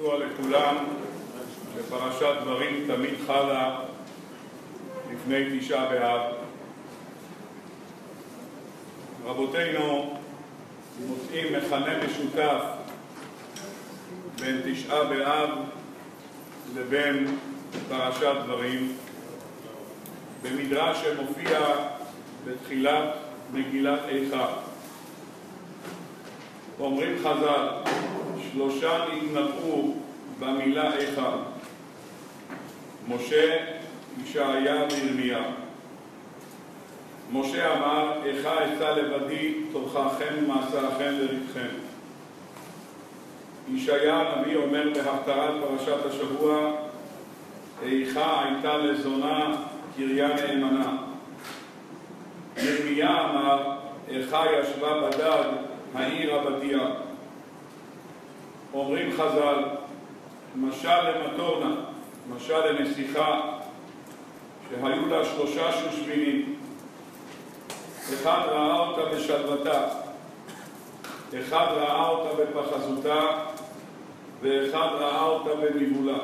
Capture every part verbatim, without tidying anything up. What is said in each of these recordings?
ידוע לכולם שפרשת דברים תמיד חלה לפני תשעה באב. רבותינו מוצאים מכנה משותף בין תשעה באב לבין פרשת דברים במדרש שמופיע בתחילת מגילת איכה. אומרים חז"ל, שלושה נתנבאו במילה איכה: משה, ישעיה וירמיה. משה אמר, איכה אשא לבדי תורככם ומעשכם לריתכם. ישעיה הנביא אומר בהפטרת פרשת השבוע, איכה הייתה לזונה קריה נאמנה. ירמיה אמר, איכה ישבה בדד העיר הבתיה. אומרים חז"ל, משל למטורנה, משל לנסיכה, שהיו לה שלושה שושבינים. אחד ראה אותה בשלוותה, אחד ראה אותה בפחזותה, ואחד ראה אותה בניבולה.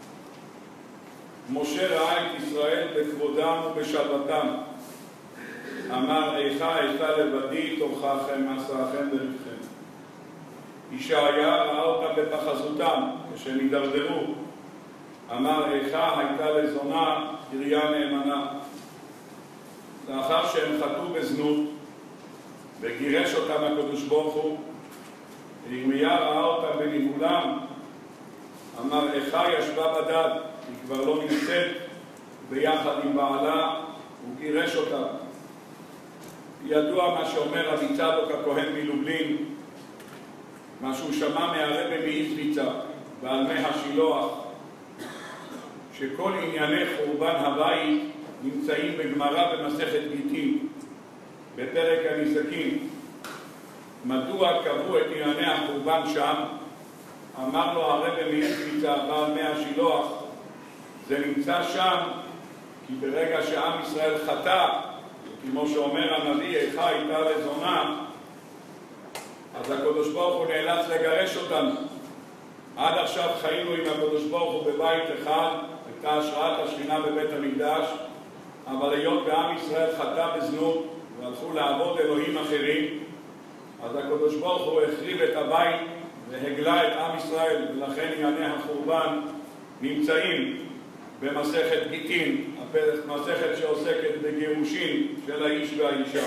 משה ראה את ישראל בכבודם ובשלוותם. אמר, איכה אשא לבדי תורככם מעשכם לריתכם. ישעיה ראה אותם בפחזותם כשהם הידרדרו. אמר, איכה הייתה לזונה קריה נאמנה. לאחר שהם חטאו בזנות וגירש אותם הקדוש ברוך הוא, ירמיה ראה אותם בניבולם. אמר, איכה ישבה בדד, היא כבר לא נמצאת ביחד עם בעלה, הוא גירש אותם. ידוע מה שאומר רבי צדוק הכהן מלובלין, מה שהוא שמע מהרבי מאיזביצה בעל מי השילוח, שכל ענייני חורבן הבית נמצאים בגמרא במסכת גיטין בפרק הנזקים. מדוע קבעו את ענייני החורבן שם? אמר לו הרבי מאיזביצה בעל מי השילוח, זה נמצא שם כי ברגע שעם ישראל חטא, כמו שאומר הנביא, איכה הייתה לזונה, אז הקדוש ברוך הוא נאלץ לגרש אותנו. עד עכשיו חיינו עם הקדוש ברוך הוא בבית אחד, הייתה השראת השכינה בבית המקדש, אבל היות בעם ישראל חטא בזנות והלכו לעבוד אלוהים אחרים, אז הקדוש ברוך הוא החריב את הבית והגלה את עם ישראל, ולכן ענייני החורבן נמצאים במסכת גיטין, מסכת שעוסקת בגירושין של האיש והאישה.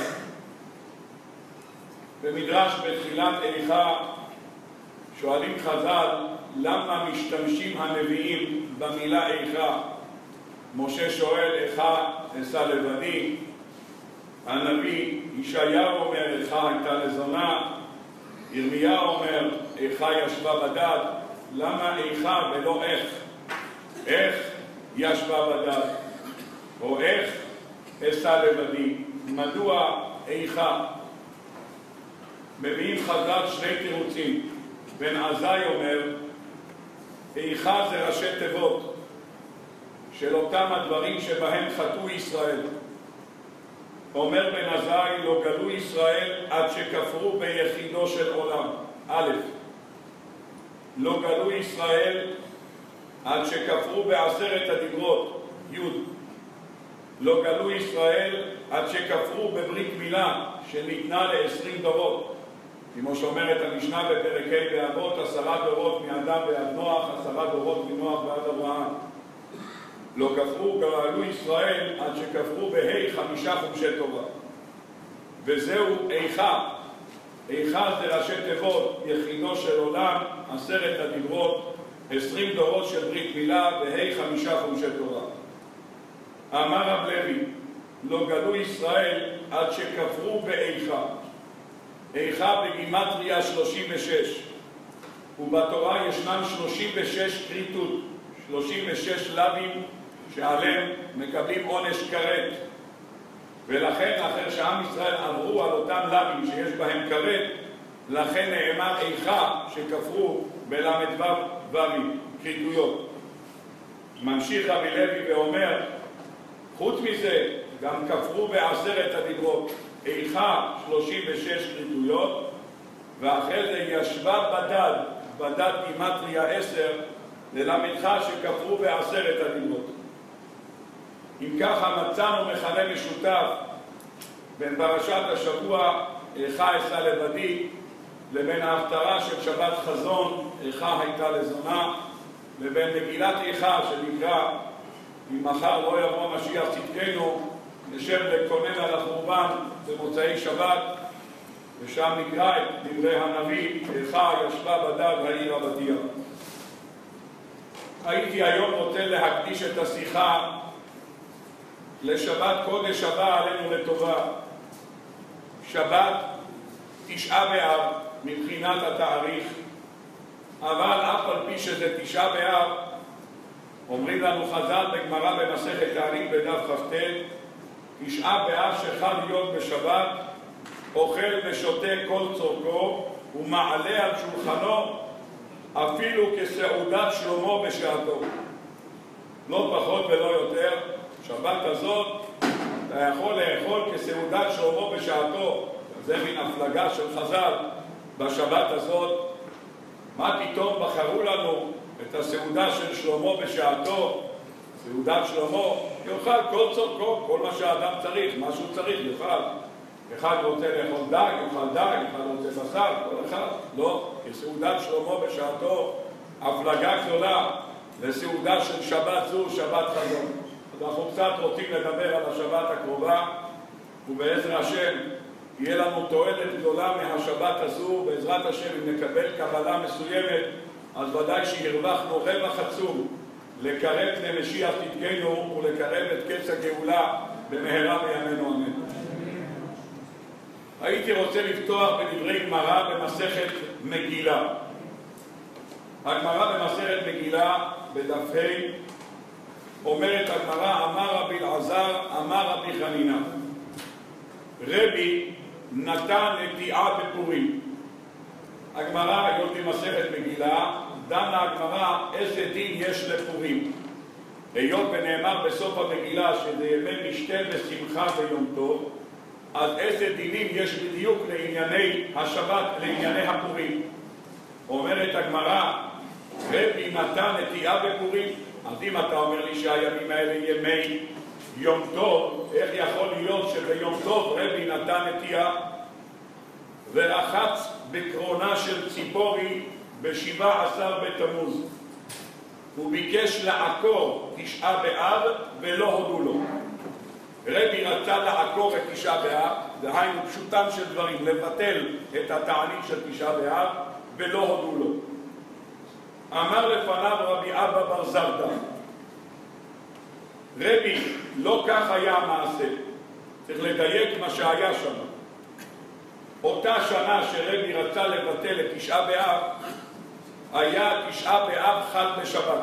במדרש בתחילת איכה שואלים חז"ל, למה משתמשים הנביאים במילה איכה? משה שואל, איכה אשא לבדי. הנביא ישעיהו אומר, איכה הייתה לזונה. ירמיה אומר, איכה ישבה בדד. למה איכה ולא איך? איך ישבה בדד, או איך אשא לבדי? מדוע איכה? מביאים חז"ל שני תירוצים. בן עזאי אומר, איכה זה ראשי תיבות של אותם הדברים שבהם חטאו ישראל. אומר בן עזאי, לא גלו ישראל עד שכפרו ביחידו של עולם. א', לא גלו ישראל עד שכפרו בעשרת הדיברות. י', לא גלו ישראל עד שכפרו בברית מילה שניתנה לעשרים דורות. כמו שאומרת המשנה בפרק ה' באבות, עשרה דורות מאדם ועד נוח, עשרה דורות מנוח ועד אברהם. לא כפרו, גלו ישראל עד שכפרו בה' חמישה חומשי תורה. וזהו איכה. איכה זה ראשי תיבות, יחידו של עולם, עשרת הדיברות, עשרים דורות של ברית מילה, בה' חמישה חומשי תורה. אמר רב לוי, לא גלו ישראל עד שכפרו באיכה. איכה בגימטריה שלושים ושש, ובתורה ישנם שלושים ושש כריתות, שלושים ושש לבים שעליהם מקבלים עונש כרת. ולכן אחר שעם ישראל עברו על אותם לבים שיש בהם כרת, לכן נאמר איכה שכפרו בל"ו ו"ים כריתויות. ממשיך רבי לוי ואומר, חוץ מזה גם כפרו בעשרת הדיברות. איכה שלושים ושש כריתויות, ואחרי זה ישבה בדד בדת גימטריה עשר ללמדך שכפרו בעשרת הדיברות. אם ככה מצאנו מכנה משותף בין פרשת השבוע איכה אשא לבדי לבין ההפטרה של שבת חזון איכה הייתה לזונה לבין מגילת איכה שנקרא אם מחר לא יבוא משיח צדקנו נשב לקונן על החורבן במוצאי שבת ושם נקרא את דברי הנביא איכה ישבה בדד העיר עבדיה. הייתי היום רוצה להקדיש את השיחה לשבת קודש הבא עלינו לטובה, שבת תשעה באב מבחינת התאריך, אבל אף על פי שזה תשעה באב אומרים לנו חז"ל בגמרא במסכת תענית בדף כ"ט, תשעה באב שחל להיות בשבת אוכל ושותה כל צורכו ומעלה על שולחנו אפילו כסעודת שלמה בשעתו. לא פחות ולא יותר, שבת הזאת אתה יכול לאכול כסעודת שלמה בשעתו. זה מן הפלגה של חז"ל בשבת הזאת. מה פתאום בחרו לנו את הסעודה של שלמה בשעתו? סעודת שלמה יאכל כל צורכו, כל מה שהאדם צריך, מה שהוא צריך יאכל. אחד רוצה לאכול דג, יאכל דג, אחד רוצה בשר, כל אחד. לא, כסעודת שלמה בשעתו, הפלגה גדולה לסעודה של שבת זו, שבת חזון. אז אנחנו קצת רוצים לדבר על השבת הקרובה, ובעזר השם יהיה לנו תועלת גדולה מהשבת הזו. בעזרת השם אם נקבל קבלה מסוימת, אז ודאי שהרווחנו רווח עצום לקרב למשיח צדקנו ולקרב את קץ הגאולה במהרה בימינו אמן. הייתי רוצה לפתוח בדברי גמרא במסכת מגילה. הגמרא במסכת מגילה בדף ה' אומרת הגמרא, אמר רבי אלעזר, אמר רבי חנינא, רבי נתן נטיעה בפורים. הגמרא, היות במסכת מגילה, דנה הגמרא איזה דין יש לפורים. היות ונאמר בסוף המגילה שזה ימי משתה ושמחה ויום טוב, אז איזה דינים יש בדיוק לענייני השבת, לענייני הפורים. אומרת הגמרא, רבי נתן נטיעה בפורים. אז אם אתה אומר לי שהימים האלה ימי יום טוב, איך יכול להיות שביום טוב רבי נתן נטיעה ורחץ בקרונה של ציפורי בשבעה עשר בתמוז? הוא ביקש לעקור תשעה באב ולא הודו לו. רבי רצה לעקור את תשעה באב, דהיינו פשוטם של דברים, לבטל את התענית של תשעה באב ולא הודו לו. אמר לפניו רבי אבא בר זרדא, רבי, לא כך היה המעשה. צריך לדייק מה שהיה שם. אותה שנה שרבי רצה לבטל את תשעה באב, היה תשעה באב חל בשבת.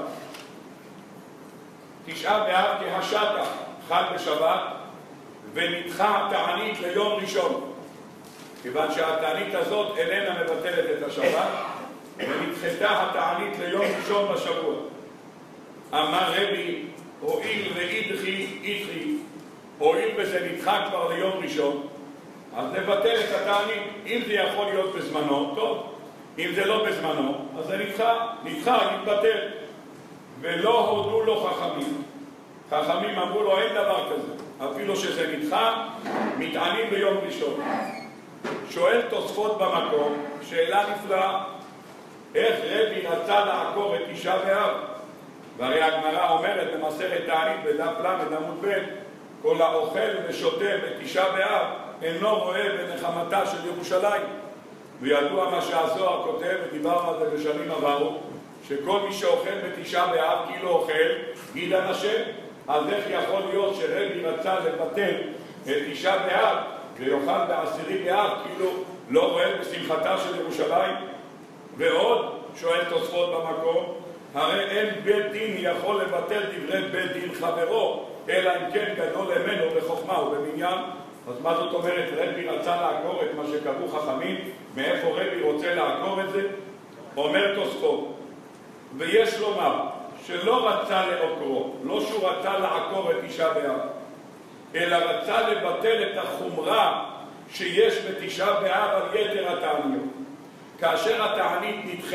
תשעה באב כהשטח חל בשבת, ונדחה התענית ליום ראשון. כיוון שהתענית הזאת איננה מבטלת את השבת, ונדחתה התענית ליום ראשון בשבוע. אמר רבי, הואיל ואידחי אידחי, הואיל וזה נדחה כבר ליום ראשון, אז נבטל את התענית. אם זה יכול להיות בזמנו, טוב. אם זה לא בזמנו, אז זה נדחה, נדחה, נתבטל. ולא הודו לו חכמים. חכמים אמרו לו, אין דבר כזה. אפילו שזה נדחה, מתענים ביום ראשון. שואל תוספות במקום, שאלה נפלאה, איך רבי רצה לעקור את תשעה באב? והרי הגמרא אומרת במסכת תענית בדף ל' עמוד ב', כל האוכל ושותה בתשעה באב אינו רואה בנחמתה של ירושלים. וידוע מה שהזוהר כותב, ודיברנו על זה בשנים עברו, שכל מי שאוכל בתשעה באב כאילו אוכל גידן השם. אז איך יכול להיות שרבי רצה לבטל את תשעה באב ויאכל בעשירי באב כאילו לא רואה בשמחתה של ירושלים? ועוד שואל תוספות במקום, הרי אין בית דין יכול לבטל דברי בית דין חברו, אלא אם כן גדול ממנו בחוכמה ובמניין. אז מה זאת אומרת רבי רצה לעקור את מה שקבעו חכמים? מאיפה רבי רוצה לעקור את זה? אומר תוספות, ויש לומר שלא רצה לעקרו, לא שהוא רצה לעקור את תשעה באב, אלא רצה לבטל את החומרה שיש בתשעה באב על יתר התעניות. כאשר התענית נדחית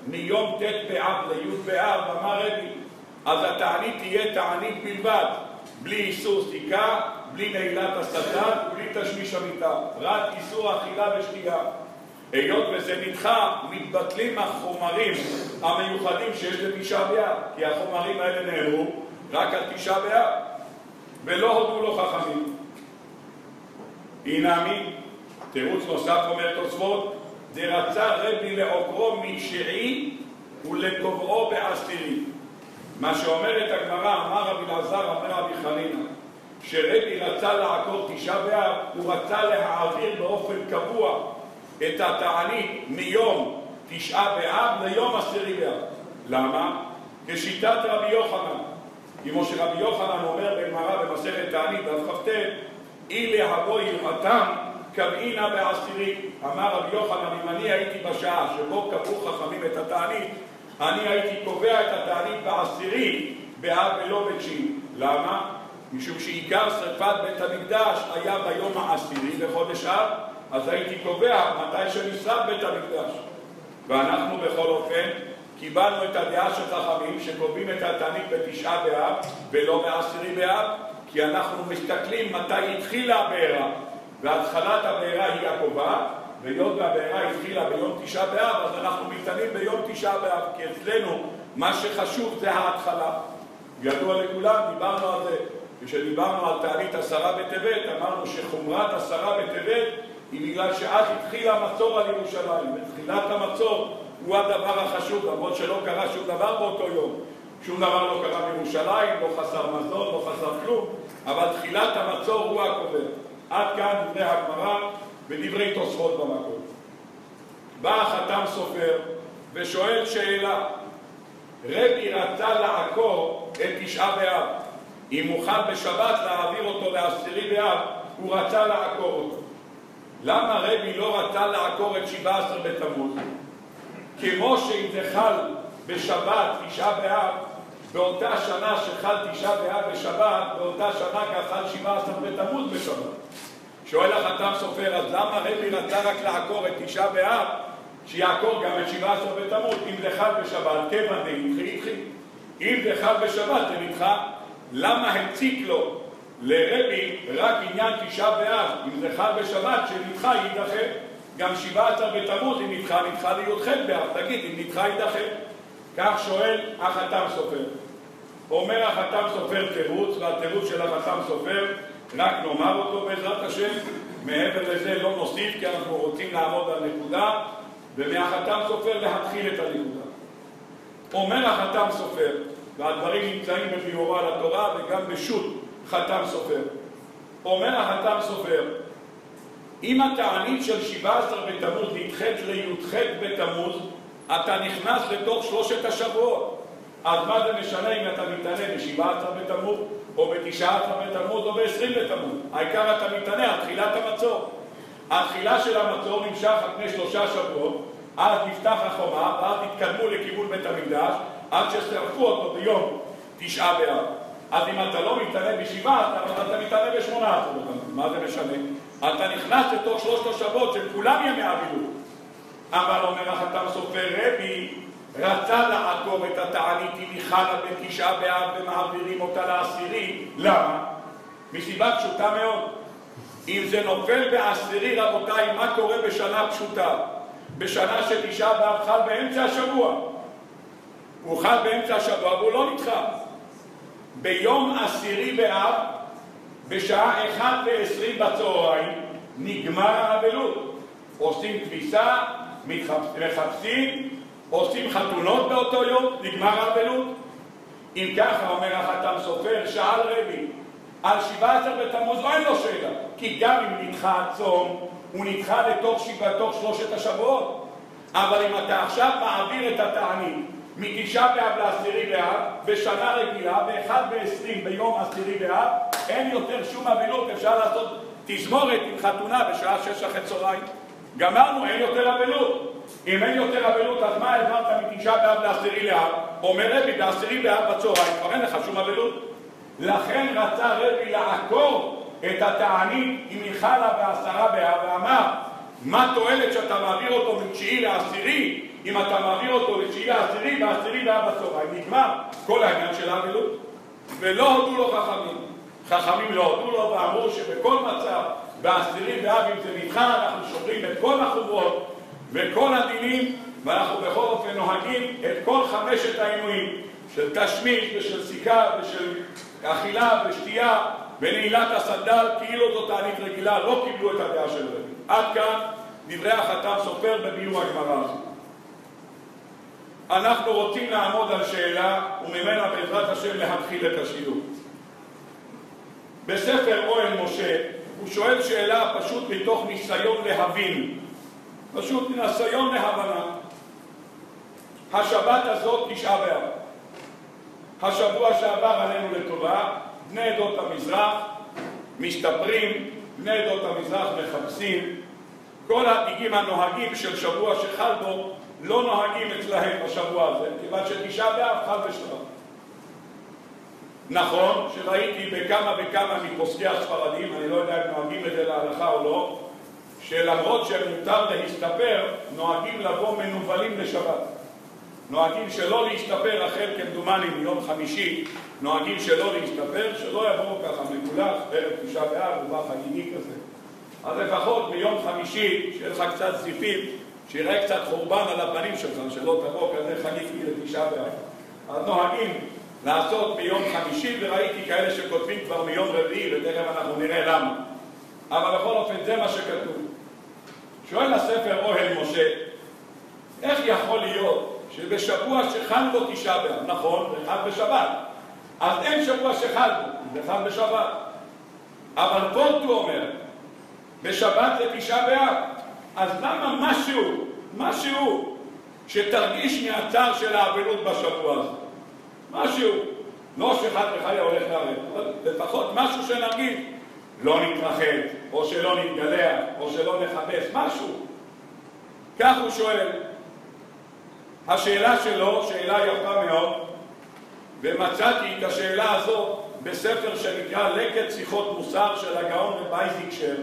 מיום ט' באב לי' באב, אמר רבי, אז התענית תהיה תענית בלבד, בלי איסור סיכה, בלי נעילת השטן, בלי תשמיש המיטה, רק איסור אכילה ושתייה. היות וזה נדחה, מתבטלים החומרים המיוחדים שיש לתשעה באב, כי החומרים האלה נאמרו רק על תשעה באב, ולא הודו לו חכמים. הנה תירוץ נוסף אומר תוספות, דרצה רבי לעוקרו מתשיעי ולקובעו בעשירי. מה שאומרת הגמרא, אמר רבי אלעזר, אמר רבי חנינא, שרבי רצה לעקור תשעה באב, הוא רצה להעביר באופן קבוע את התענית מיום תשעה באב ליום עשירי באב. למה? כשיטת רבי יוחנן. כמו שרבי יוחנן אומר בגמרא במסכת תענית דף כ"ט, אי להבוא יראתם קבעינה בעשירי. אמר רבי יוחנן, אם אני הייתי בשעה שבו קבעו חכמים את התענית, אני הייתי קובע את התענית בעשירי באב ולא בתשיעי. למה? משום שעיקר שרפת בית המקדש היה ביום העשירי בחודש אב, אז הייתי קובע מתי שנשרף בית המקדש. ואנחנו בכל אופן קיבלנו את הדעה של חכמים שקובעים את התענית בתשעה באב ולא בעשירי באב, כי אנחנו מסתכלים מתי התחילה הבעירה, והתחלת הבעירה היא הקובעת, והיות והבעירה התחילה ביום תשעה באב, אז אנחנו מתענים ביום תשעה באב, כי אצלנו מה שחשוב זה ההתחלה. ידוע לכולם, דיברנו על זה, כשדיברנו על תענית עשרה בטבת, אמרנו שחומרת עשרה בטבת היא בגלל שאז התחיל המצור על ירושלים, ותחילת המצור הוא הדבר החשוב, למרות שלא קרה שום דבר באותו יום. שום דבר לא קרה בירושלים, לא חסר מזון, לא חסר כלום, אבל תחילת המצור הוא הקובע. עד כאן דברי הגמרא ודברי תוספות במקום. בא החתם סופר ושואל שאלה, רבי רצה לעקור את תשעה באב, אם מוכן בשבת להעביר אותו לעשירי באב, הוא רצה לעקור אותו. למה רבי לא רצה לעקור את שבעה עשר בתמוז? כמו שאם זה חל בשבת תשעה באב, באותה שנה שחל תשעה באב בשבת, באותה שנה כחל שבעה עשר בתמוז בשבת. שואל החתם סופר, אז למה רבי רצה רק לעקור את תשעה באב, שיעקור גם את שבעה עשר בתמוז? אם זה חל בשבת, כיוון דהתחיל התחיל. אם זה חל בשבת, זה נדחה. למה הציק לו לרבי רק עניין תשעה באב? אם זה חל בשבת, שנדחה יידחה. גם שבעה עשר בתמוז, אם נדחה, נדחה לי"ח באב. תגיד, אם נדחה יידחה. כך שואל החתם סופר. אומר החתם סופר תירוץ, והתירוץ של החתם סופר רק נאמר אותו בעזרת השם, מעבר לזה לא נוסיף, כי אנחנו רוצים לעמוד על נקודה, ומהחתם סופר להתחיל את הנקודה. אומר החתם סופר, והדברים נמצאים בביאורה על התורה וגם בשו"ת חתם סופר. אומר החתם סופר, אם התענית של שבעה עשר בתמוז נדחית לי"ח בתמוז, אתה נכנס לתוך שלושת השבועות. אז מה זה משנה אם אתה מתענה ב-שבעה עשר בתמוז, או ב-תשעה עשר בתמוז, או ב-עשרים בתמוז? העיקר אתה מתענה על תחילת המצור. התחילה של המצור נמשך על פני שלושה שבועות, אז נפתח החומה, ואז התקדמו לכיוון בית המקדש, עד ששרפו אותו ביום תשעה באב. אז אם אתה לא מתענה בשבעה, אתה, אתה מתענה ב-שמונה עשר בתמוז. מה זה משנה? אתה נכנס לתוך שלושת השבועות של כולם ימי אבילות. אבל אומר החתם סופר, רבי רצה לעקור את התענית אם היא חלה בתשעה באב ומעבירים אותה לעשירי. למה? מסיבה פשוטה מאוד. אם זה נופל בעשירי, רבותיי, מה קורה בשנה פשוטה? בשנה שתשעה באב חל באמצע השבוע. הוא חל באמצע השבוע והוא לא נדחה. ביום עשירי באב, בשעה אחת ועשרים בצהריים, נגמר האבלות. עושים כביסה, מחפשים, עושים חתונות באותו יום, נגמר האבלות. אם ככה אומר החתם סופר, שאל רבי, על שבעה עשר בתמוז לא אין לו שאלה, כי גם אם נדחה הצום, הוא נדחה לתוך שבעתוך שלושת השבועות. אבל אם אתה עכשיו מעביר את התענית מתשעה באב לעשירי באב, בשנה רגילה, באחד ועשרים ביום עשירי באב, אין יותר שום אבילות, אפשר לעשות תזמורת עם חתונה בשעה שש אחרי צהריים. גמרנו, אין יותר אבלות. אם אין יותר אבלות, אז מה העברת מתשעה באב לעשירי באב? אומר רבי, בעשירי באב בצהריים, כבר אין לך שום אבלות. לכן רצה רבי לעקור את התענית אם היא חלה בעשרה באב, ואמר, מה תועלת שאתה מעביר אותו מתשיעי לעשירי, אם אתה מעביר אותו לתשיעי העשירי, בעשירי והיה בצהריים. נגמר כל העניין של האבלות. ולא הודו לו חכמים. חכמים לא הודו לו ואמרו שבכל מצב, בעשירי ואב, אם זה נדחה, אנחנו שומרים את כל החומרות וכל הדינים, ואנחנו בכל אופן נוהגים את כל חמשת העינויים של תשמיש ושל סיכה ושל אכילה ושתייה ונעילת הסנדל, כאילו זאת תענית רגילה, לא קיבלו את הדעה של רבי. עד כאן דברי החתם סופר בביאור הגמרא הזאת. אנחנו רוצים לעמוד על שאלה וממנה בעזרת השם להתחיל את השיעור. בספר אוהל משה הוא שואל שאלה פשוט מתוך ניסיון להבין, פשוט ניסיון להבנה. השבת הזאת תשעה באב. השבוע שעבר עלינו לטובה, בני עדות המזרח מסתפרים, בני עדות המזרח מחפשים, כל הדגים הנוהגים של שבוע שחל בו לא נוהגים אצלהם בשבוע הזה, כיוון שתשעה באב חל בשבת. נכון שראיתי בכמה וכמה מפוסקי הספרדים, אני לא יודע אם נוהגים את זה להלכה או לא, שלמרות שמותר להסתפר, נוהגים לבוא מנובלים לשבת. נוהגים שלא להסתפר החל כמדומני מיום חמישי, נוהגים שלא להסתפר, שלא יבואו ככה מגולח, ערב תשעה באב, הוא בא חגיגי כזה. אז לפחות מיום חמישי, שיהיה לך קצת זיפים, שיראה קצת חורבן על הפנים שלך, שלא תבוא כזה חגיגי לתשעה באב. אז נוהגים לעשות ביום חמישי, וראיתי כאלה שכותבים כבר מיום רביעי, ותכף אנחנו נראה למה. אבל בכל אופן זה מה שכתוב. שואל הספר אוהל משה, איך יכול להיות שבשבוע שחל בו תשעה באב, נכון, זה חל בשבת, אז אין שבוע שחל בו, זה חל בשבת. אבל פה הוא אומר, בשבת זה תשעה באב, אז למה משהו, משהו שתרגיש מהצער של האבלות בשבוע הזה? משהו, לא שחד וחיה הולך לערב, אבל לפחות משהו שנרגיש, לא נתרחב, או שלא נתגלח, או שלא נחפש, משהו. כך הוא שואל. השאלה שלו, שאלה יפה מאוד, ומצאתי את השאלה הזאת בספר שנקרא לקט שיחות מוסר של הגאון רבי זיקשר.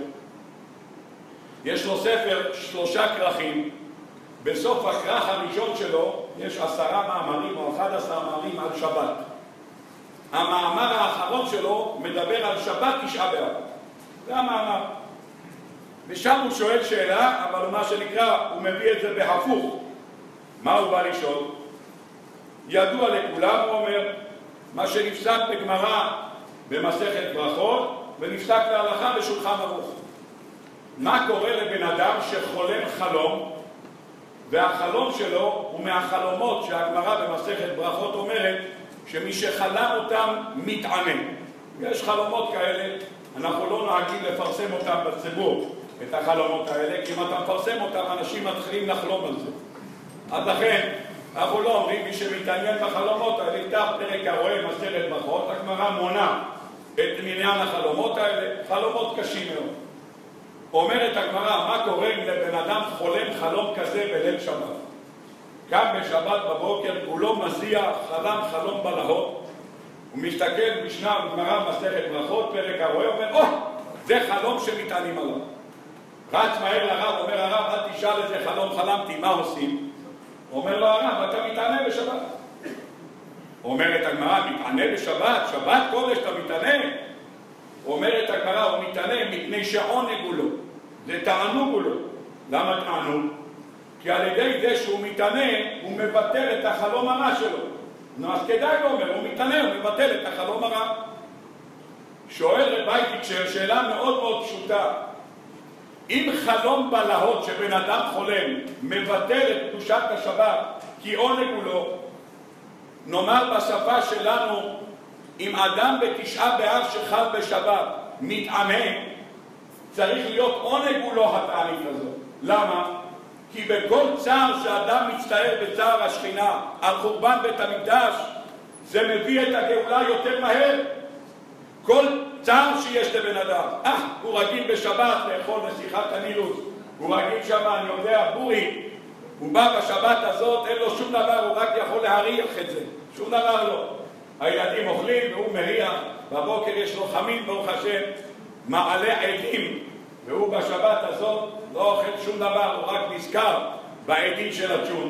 יש לו ספר שלושה כרכים, בסוף הכרך הראשון שלו יש עשרה מאמרים או אחד עשר מאמרים על שבת. המאמר האחרון שלו מדבר על שבת תשעה באב. זה המאמר. ושם הוא שואל שאלה, אבל מה שנקרא, הוא מביא את זה בהפוך. מה הוא בא לשאול? ידוע לכולם, הוא אומר, מה שנפסק בגמרא במסכת ברכות, ונפסק להלכה בשולחן ערוך. מה קורה לבן אדם שחולם חלום, והחלום שלו הוא מהחלומות שהגמרא במסכת ברכות אומרת, שמי שחלם אותם מתענה. יש חלומות כאלה, אנחנו לא נוהגים לפרסם אותם בציבור, את החלומות האלה, כי אם אתה מפרסם אותם, אנשים מתחילים לחלום על זה. אז לכן, אנחנו לא אומרים, מי שמתעניין בחלומות האלה, יפתח פרק הרואה מסכת ברכות, הגמרא מונה את עניין החלומות האלה, חלומות קשים מאוד. אומרת הגמרא, מה קורה אם לבן אדם חולם חלום כזה בליל שבת? קם בשבת בבוקר, כולו מזיע, חלם חלום בלהות, הוא מסתכל משנה בגמרא מסכת ברכות, פרק הרואה, אומר, או, זה חלום שמתענים עליו. רץ מהר לרב, אומר הרב, אל תשאל איזה חלום חלמתי, מה עושים? אומר לו הרב, אתה מתענה בשבת. אומרת הגמרא, מתענה בשבת? שבת קודש אתה מתענה? אומרת הגמרא, הוא מתענה מפני שעונג הוא לו. זה תענוג הוא לו. למה תענוג? כי על ידי זה שהוא מתענה, הוא מבטל את החלום הרע שלו. נו, אז כדאי לו, אומר, הוא מתענה, הוא מבטל את החלום הרע. שואל רבי זיקשר, שאלה מאוד מאוד פשוטה. אם חלום בלהות שבן אדם חולם מבטל את קדושת השבת כי עונג הוא לו, נאמר בשפה שלנו, אם אדם בתשעה באב שחל בשבת מתענה, צריך להיות עונג הוא לו התענית הזאת. למה? כי בכל צער שאדם מצטער בצער השכינה על חורבן בית המקדש, זה מביא את הגאולה יותר מהר. כל צער שיש לבן אדם, אה, הוא רגיל בשבת לאכול נסיכת הנילוס, הוא רגיל שם, אני יודע, בורי, הוא בא בשבת הזאת, אין לו שום דבר, הוא רק יכול להריח את זה, שום דבר לא. הילדים אוכלים והוא מריח, בבוקר יש לו חמין, ברוך השם, מעלה עדים, והוא בשבת הזאת לא אוכל שום דבר, הוא רק נזכר בעדים של הצ'ון.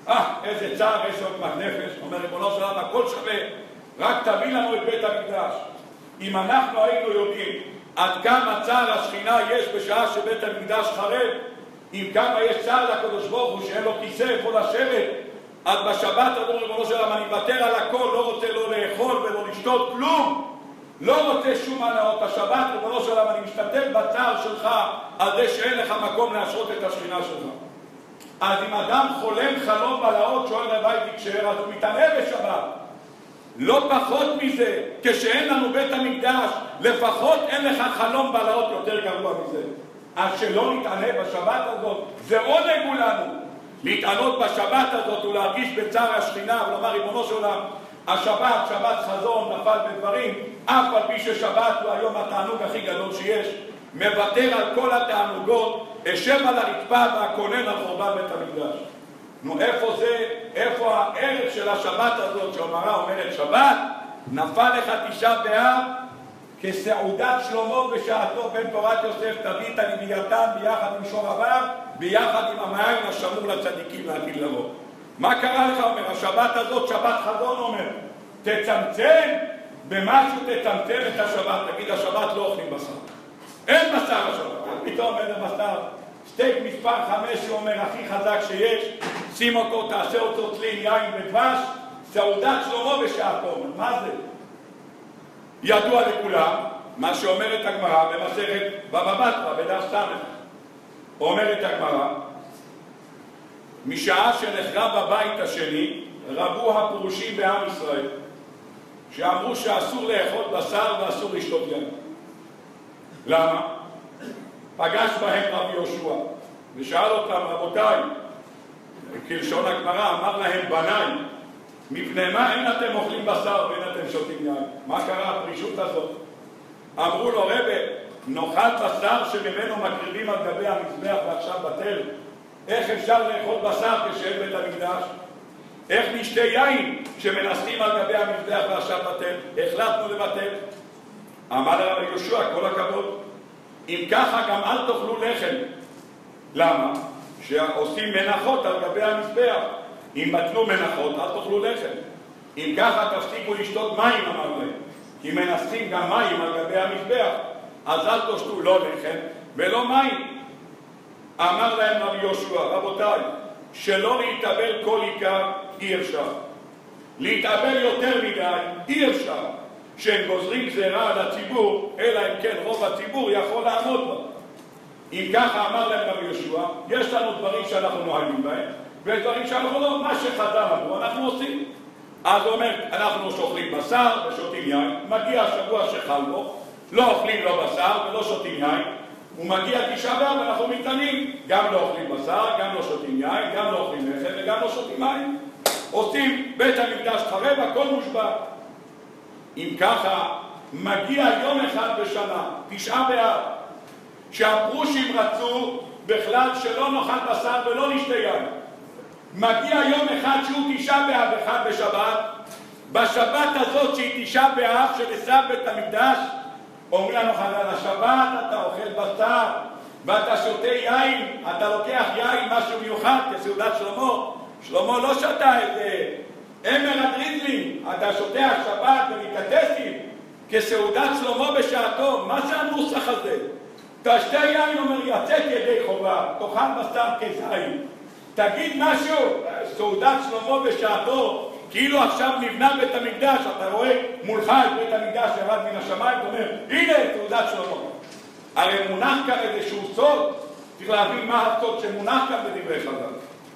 אה, איזה צער, איזה עוגמת נפש. אומר ריבונו של עולם, הכל שווה, רק תביא לנו את בית המקדש. אם אנחנו היינו יודעים עד כמה צער השכינה יש בשעה שבית המקדש חרב, אם כמה יש צער לקדוש ברוך הוא שאין לו כיסא איפה לשבת, אז בשבת אמרו ריבונו של עולם, אני מוותר על הכל, לא רוצה לא לאכול ולא לשתות כלום, לא רוצה שום הנאות. השבת ריבונו של עולם, אני משתתף בצער שלך על זה שאין לך מקום להשרות את השכינה שלך. אז אם אדם חולם חלום בלהות, שואל רבי תקשר, אז הוא מתענה בשבת. לא פחות מזה, כשאין לנו בית המקדש, לפחות אין לך חלום בלהות יותר גרוע מזה. אז שלא נתענה בשבת הזאת, זה עונג הוא לנו. להתענות בשבת הזאת ולהרגיש בצער השכינה ולומר ריבונו של עולם, השבת, שבת חזון, נפל בדברים, אף על פי ששבת הוא היום התענוג הכי גדול שיש, מוותר על כל התענוגות, אשב על הרצפה והכונן על חורבן בית המקדש. נו, איפה זה, איפה הערך של השבת הזאת שהגמרא אומרת שבת, נפל לך תשעה באב כסעודת שלמה בשעתו בן תורת יוסף, תביא את הלווייתן ביחד עם שור עבר, ביחד עם המעיין השמור לצדיקים לעתיד לבוא. מה קרה לך? אומר, השבת הזאת שבת חזון, אומר, תצמצם במשהו, תצמצם את השבת. תגיד, השבת לא אוכלים בשר, אין בשר השבת. פתאום אין בשר, סטייק מספר חמש שאומר הכי חזק שיש, שים אותו, תעשה אותו תלין יין ודבש, סעודת שלמה בשעתו. מה זה? ידוע לכולם מה שאומרת הגמרא במסכת בבא בתרא בדף ס'. אומרת הגמרא, משעה שנחרב הבית השני רבו הפרושים בעם ישראל שאמרו שאסור לאכול בשר ואסור לשתות יין. למה? פגש בהם רבי יהושע ושאל אותם, רבותיי, כלשון הגמרא, אמר להם, בניי, מפני מה אין אתם אוכלים בשר ואין אתם שותים יין? מה קרה הפרישות הזאת? אמרו לו, רבי, נאכל בשר שממנו מקריבים על גבי המזבח ועכשיו בטל? איך אפשר לאכול בשר כשאין בית המקדש? איך נשתה יין שמנסים על גבי המזבח ועכשיו בטל? החלטנו לבטל. אמר לרבי יהושע, כל הכבוד, אם ככה גם אל תאכלו לחם. למה? שעושים מנחות על גבי המזבח. אם בטלו מנחות, אל תאכלו לחם. אם ככה תפסיקו לשתות מים, אמר להם, כי מנסים גם מים על גבי המזבח, אז אל תשתו לא לחם ולא מים. אמר להם רבי יהושע, רבותיי, שלא להתאבל כל עיקר אי אפשר. להתאבל יותר מדי אי אפשר. שהם גוזרים גזירה על הציבור, אלא אם כן רוב הציבור יכול לעמוד בה. אם ככה אמר להם רבי יהושע, יש לנו דברים שאנחנו נוהגים בהם, ויש דברים שאנחנו לא, מה שחז"ל אמרו, אנחנו עושים. אז הוא אומר, אנחנו שאוכלים בשר ושותים יין, מגיע השבוע שחל בו, לא אוכלים לא בשר ולא שותים יין, ומגיע תשעה באב ואנחנו מתענים, גם לא אוכלים בשר, גם לא שותים יין, גם לא אוכלים לחם וגם לא שותים מים. עושים בית המקדש חרב, הכל מושבת. אם ככה, מגיע יום אחד בשנה, תשעה באב, שהפרושים רצו בכלל שלא נאכל בשר ולא נשתה יין. מגיע יום אחד שהוא תשעה באב אחד בשבת, בשבת הזאת שהיא תשעה באב שנשרף בית המקדש, אומרים לנו חז"ל, השבת אתה אוכל בשר ואתה שותה יין, אתה לוקח יין משהו מיוחד כסעודת שלמה. שלמה לא שתה איזה אמר הדריזלים, אתה שותה השבת וליקטסים כסעודת שלמה בשעתו. מה זה הנוסח הזה? תשתה יין, אומר, יצאת ידי חובה, תאכל בשר כזין. תגיד משהו, סעודת שלמה בשעתו, כאילו עכשיו נבנה בית המקדש, אתה רואה מולך את בית המקדש ירד מן השמיים, אתה אומר, הנה סעודת שלמה. הרי מונח כאן איזשהו סוד, צריך להבין מה הסוד שמונח כאן בדברי חז"ל.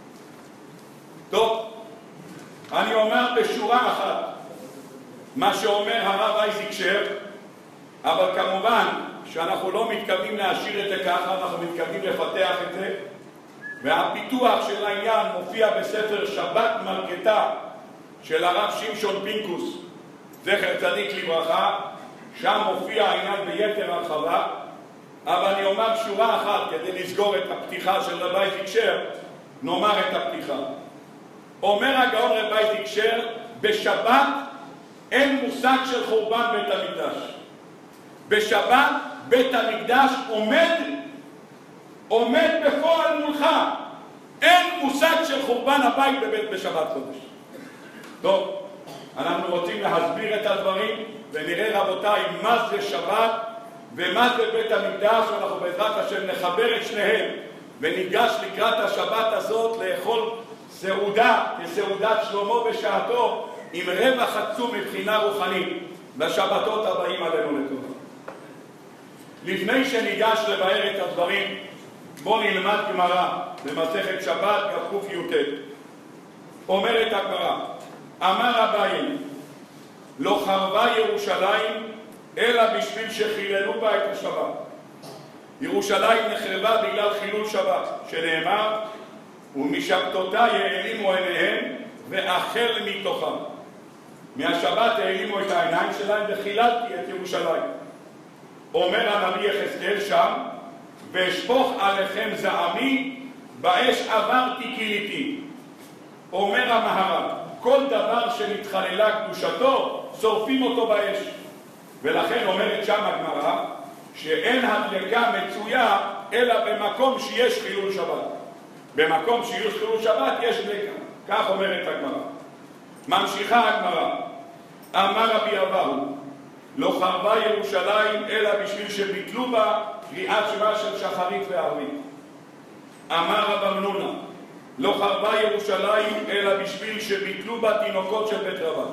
טוב, אני אומר בשורה אחת מה שאומר הרב אייזיק שר, אבל כמובן שאנחנו לא מתכוונים להשאיר את זה ככה, אנחנו מתכוונים לפתח את זה, והפיתוח של העניין מופיע בספר שבת מלכתה של הרב שמשון פינקוס, זכר צדיק לברכה, שם מופיע העניין ביתר הרחבה, אבל אני אומר שורה אחת כדי לסגור את הפתיחה של רב אייזיק שר, נאמר את הפתיחה. אומר הגאון רב אייזיק שר, בשבת אין מושג של חורבן בית המקדש. בשבת בית המקדש עומד, עומד בפועל מולך. אין מושג של חורבן הבית בבית בשבת קודש. טוב, אנחנו רוצים להסביר את הדברים, ונראה רבותיי מה זה שבת ומה זה בית המקדש, ואנחנו בעזרת השם נחבר את שניהם, וניגש לקראת השבת הזאת לאכול סעודה, כסעודת שלמה בשעתו, עם רווח עצום מבחינה רוחנית, בשבתות הבאים עלינו לטובה. לפני שניגש לבאר את הדברים, בואו נלמד גמרא במסכת שבת ק"י. אומרת הגמרא, אמר אביי, לא חרבה ירושלים אלא בשביל שחיללו בה את השבת. ירושלים נחרבה בגלל חילול שבת, שנאמר, ומשבתותיי העלימו עיניהם ואחל מתוכם. מהשבת העלימו את העיניים שלהם וחיללתי את ירושלים. אומר הנביא יחזקאל שם, ואשפוך עליכם זעמי, באש עברתי כיליתי. אומר המהר"ל, כל דבר שנתחללה קדושתו, שורפים אותו באש. ולכן אומרת שם הגמרא, שאין הדלקה מצויה אלא במקום שיש חילול שבת. במקום שיש חילול שבת יש דלקה. כך אומרת הגמרא. ממשיכה הגמרא, אמר רבי אבהו, לא חרבה ירושלים אלא בשביל שביטלו בה קריאת שמע של שחרית וערבית. אמר רב אמנונה, לא חרבה ירושלים אלא בשביל שביטלו בה תינוקות של בית רבן.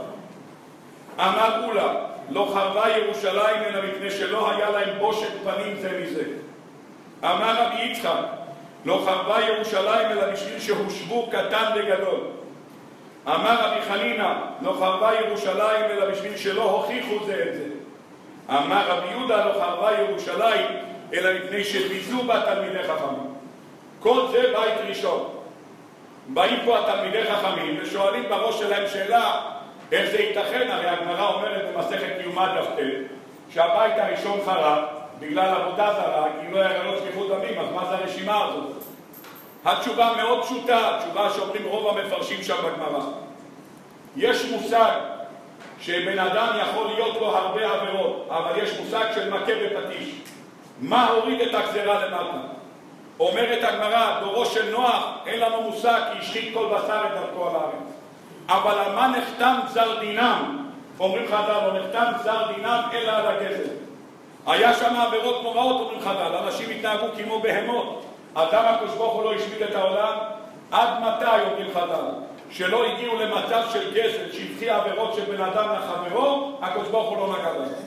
אמר אולה, לא חרבה ירושלים אלא מפני שלא היה להם בושת פנים זה מזה. אמר רבי יצחק, לא חרבה ירושלים אלא בשביל שהושבו קטן וגדול. אמר רבי חנינא, לא חרבה ירושלים אלא בשביל שלא הוכיחו זה את זה. אמר רבי יהודה, לא חרבה ירושלים אלא מפני שביזו בה תלמידי חכמים. כל זה בית ראשון. באים פה התלמידי חכמים ושואלים בראש שלהם שאלה, איך זה ייתכן? הרי הגמרא אומרת במסכת יומא דף ט' שהבית הראשון חרב בגלל עבודה זרה, כי לא היה גלות שפיכות דמים, אז מה זה הרשימה הזאת? התשובה מאוד פשוטה, התשובה שאומרים רוב המפרשים שם בגמרא. יש מושג שבן אדם יכול להיות לו הרבה עבירות, אבל יש מושג של מכה בפטיש. מה הוריד את הגזרה למטה? אומרת הגמרא, דורו של נוח, אין לנו מושג, כי השחית כל בשר את דרכו על הארץ. אבל על מה נחתם גזר דינם? אומרים חז"ל, לא נחתם גזר דינם אלא על הגזל. היה שם עבירות נוראות, אומרים חז"ל, אנשים התנהגו כמו בהמות. אדם הקדוש ברוך הוא לא השמיד את העולם, עד מתי, אומרים חז"ל, שלא הגיעו למצב של גזל, שהבחיא עבירות של בן אדם לחברו, הקדוש ברוך הוא לא נגע בזה.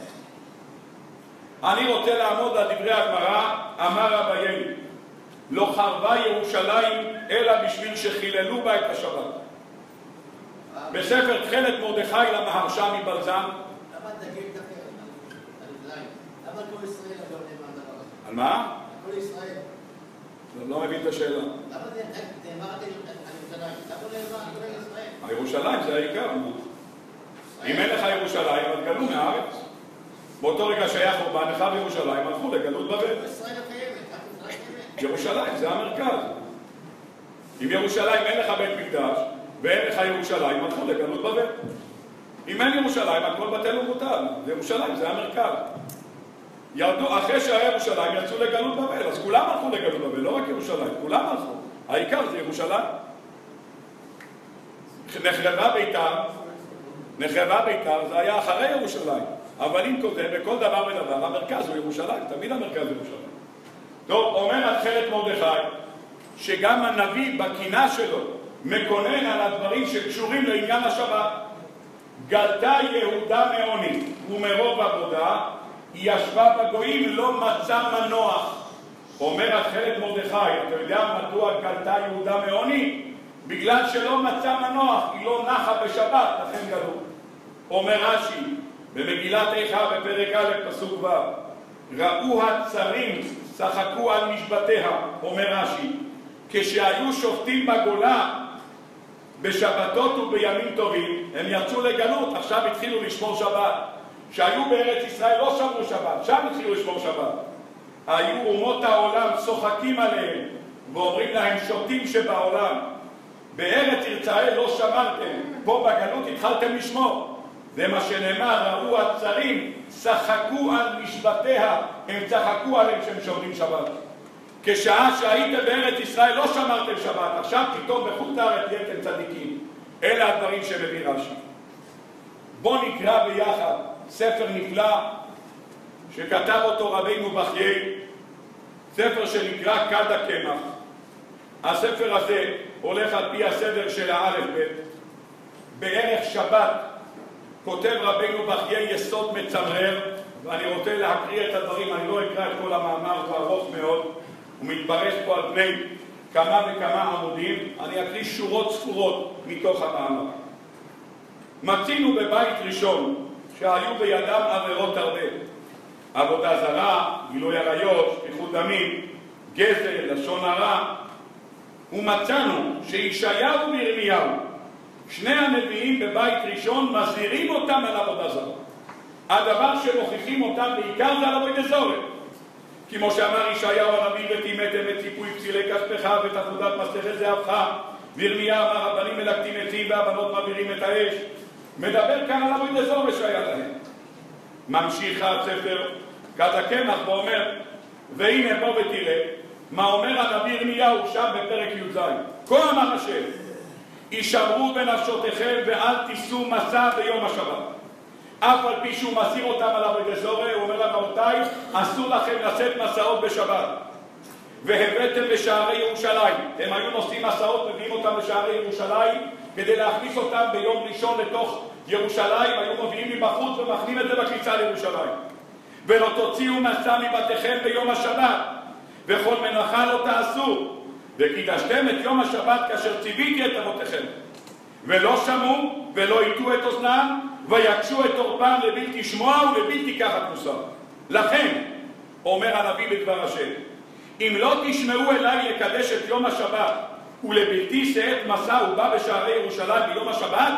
אני רוצה לעמוד על דברי הגמרא, אמר אביי, לא חרבה ירושלים אלא בשביל שחיללו בה את השבת. בספר תכלת מרדכי למהרש"א מבלזן. למה תגיד את הפרק? למה כל ישראל לא נאמר דבר הזה? על מה? כל ישראל. לא מבין את השאלה. למה נאמר על ירושלים? למה נאמר כל ישראל? הירושלים זה העיקר. אם אין לך ירושלים, אז גלו מהארץ. באותו רגע שהיה חורבן, אחד בירושלים, הלכו לגלות בבל. ישראל הקיימת. ירושלים זה המרכז. אם ירושלים אין לך בית מקדש, ואין לך ירושלים, הלכו לגלות בבל. אם אין ירושלים, הכל בטל ומבוטל. ירושלים זה המרכז. ירדו, אחרי שהיה ירושלים, יצאו לגלות בבל. אז כולם הלכו לגלות בבל, לא רק ירושלים, כולם הלכו. העיקר זה ירושלים. נחרבה ביתר, נחרבה ביתר, זה היה אחרי ירושלים. אבל אם כותב, בכל דבר ודבר, המרכז הוא ירושלים, תמיד המרכז הוא ירושלים. טוב, אומר התכלת מרדכי, שגם הנביא בקינה שלו מקונן על הדברים שקשורים לעניין השבת. גלתה יהודה מעוני ומרוב עבודה, היא ישבה בגויים, לא מצא מנוח. אומר התכלת מרדכי, אתה יודע מדוע גלתה יהודה מעוני? בגלל שלא מצא מנוח, היא לא נחה בשבת, לכן גלו. אומר רש"י, במגילת איכה בפרק א' פסוק ו', ראו הצרים שחקו על משבתיה, אומר רש"י, כשהיו שופטים בגולה בשבתות ובימים טובים, הם יצאו לגלות, עכשיו התחילו לשמור שבת. שהיו בארץ ישראל לא שמרו שבת, שם התחילו לשמור שבת. היו אומות העולם צוחקים עליהם ואומרים להם שופטים שבעולם, בארץ ישראל לא שמרתם, פה בגלות התחלתם לשמור. זה מה שנאמר, ראו הצרים, צחקו על משבתיה, הם צחקו עליהם שהם שומרים שבת. כשעה שהייתם בארץ ישראל לא שמרתם שבת, עכשיו פתאום בחוץ לארץ נהייתם צדיקים. אלה הדברים שמביא רש"י. בואו נקרא ביחד ספר נפלא שכתב אותו רבינו בחיי, ספר שנקרא כד הקמח. הספר הזה הולך על פי הסדר של האלף בית. בערך שבת כותב רבינו בחיי יסוד מצמרר, ואני רוצה להקריא את הדברים, אני לא אקרא את כל המאמר, הוא ארוך מאוד, הוא מתברך פה על פני כמה וכמה עמודים, אני אקריא שורות ספורות מתוך המאמר. מצינו בבית ראשון שהיו בידם עבירות הרבה, עבודה זרה, גילוי עריות, שפיכות דמים, גזל, לשון הרע, ומצאנו שישעיהו וירמיהו, שני הנביאים בבית ראשון, מזהירים אותם על עבודה זרה. הדבר שמוכיחים אותם בעיקר זה על עבודת זרה. כמו שאמר ישעיהו הנביא, וטימאתם את ציפוי פסילי כספך ואת עבודת מסכת זהבך, וירמיה אמר הבנים מלקטים עצים והבנות מעבירים את האש. מדבר כאן על עבודת זרה שהיה להם. ממשיך הספר כד הקמח ואומר, והנה בוא ותראה מה אומר הנביא ירמיהו שם בפרק י"ז. כה אמר השם, הישמרו בנפשותיכם ואל תישאו מסע ביום השבת. אף על פי שהוא מסיר אותם על עבודת זרה, הוא אומר להם, רבותיי, אסור לכם לשאת מסעות בשבת. והבאתם בשערי ירושלים. הם היו נושאים מסעות, מביאים אותם בשערי ירושלים, כדי להכניס אותם ביום ראשון לתוך ירושלים, היו מביאים מבחוץ ומכנים את זה בכניסה לירושלים. ולא תוציאו מסע מבתיכם ביום השבת, וכל מנחה לא תעשו, וקידשתם את יום השבת כאשר ציוויתי את אבותיכם. ולא שמעו ולא יטו את אוזנם, ויקשו את עורפם לבלתי שמוע ולבלתי קחת מוסר. לכן, אומר הנביא בדבר השם, אם לא תשמעו אליי לקדש את יום השבת, ולבלתי שאת מסע ובא בשערי ירושלים ביום השבת,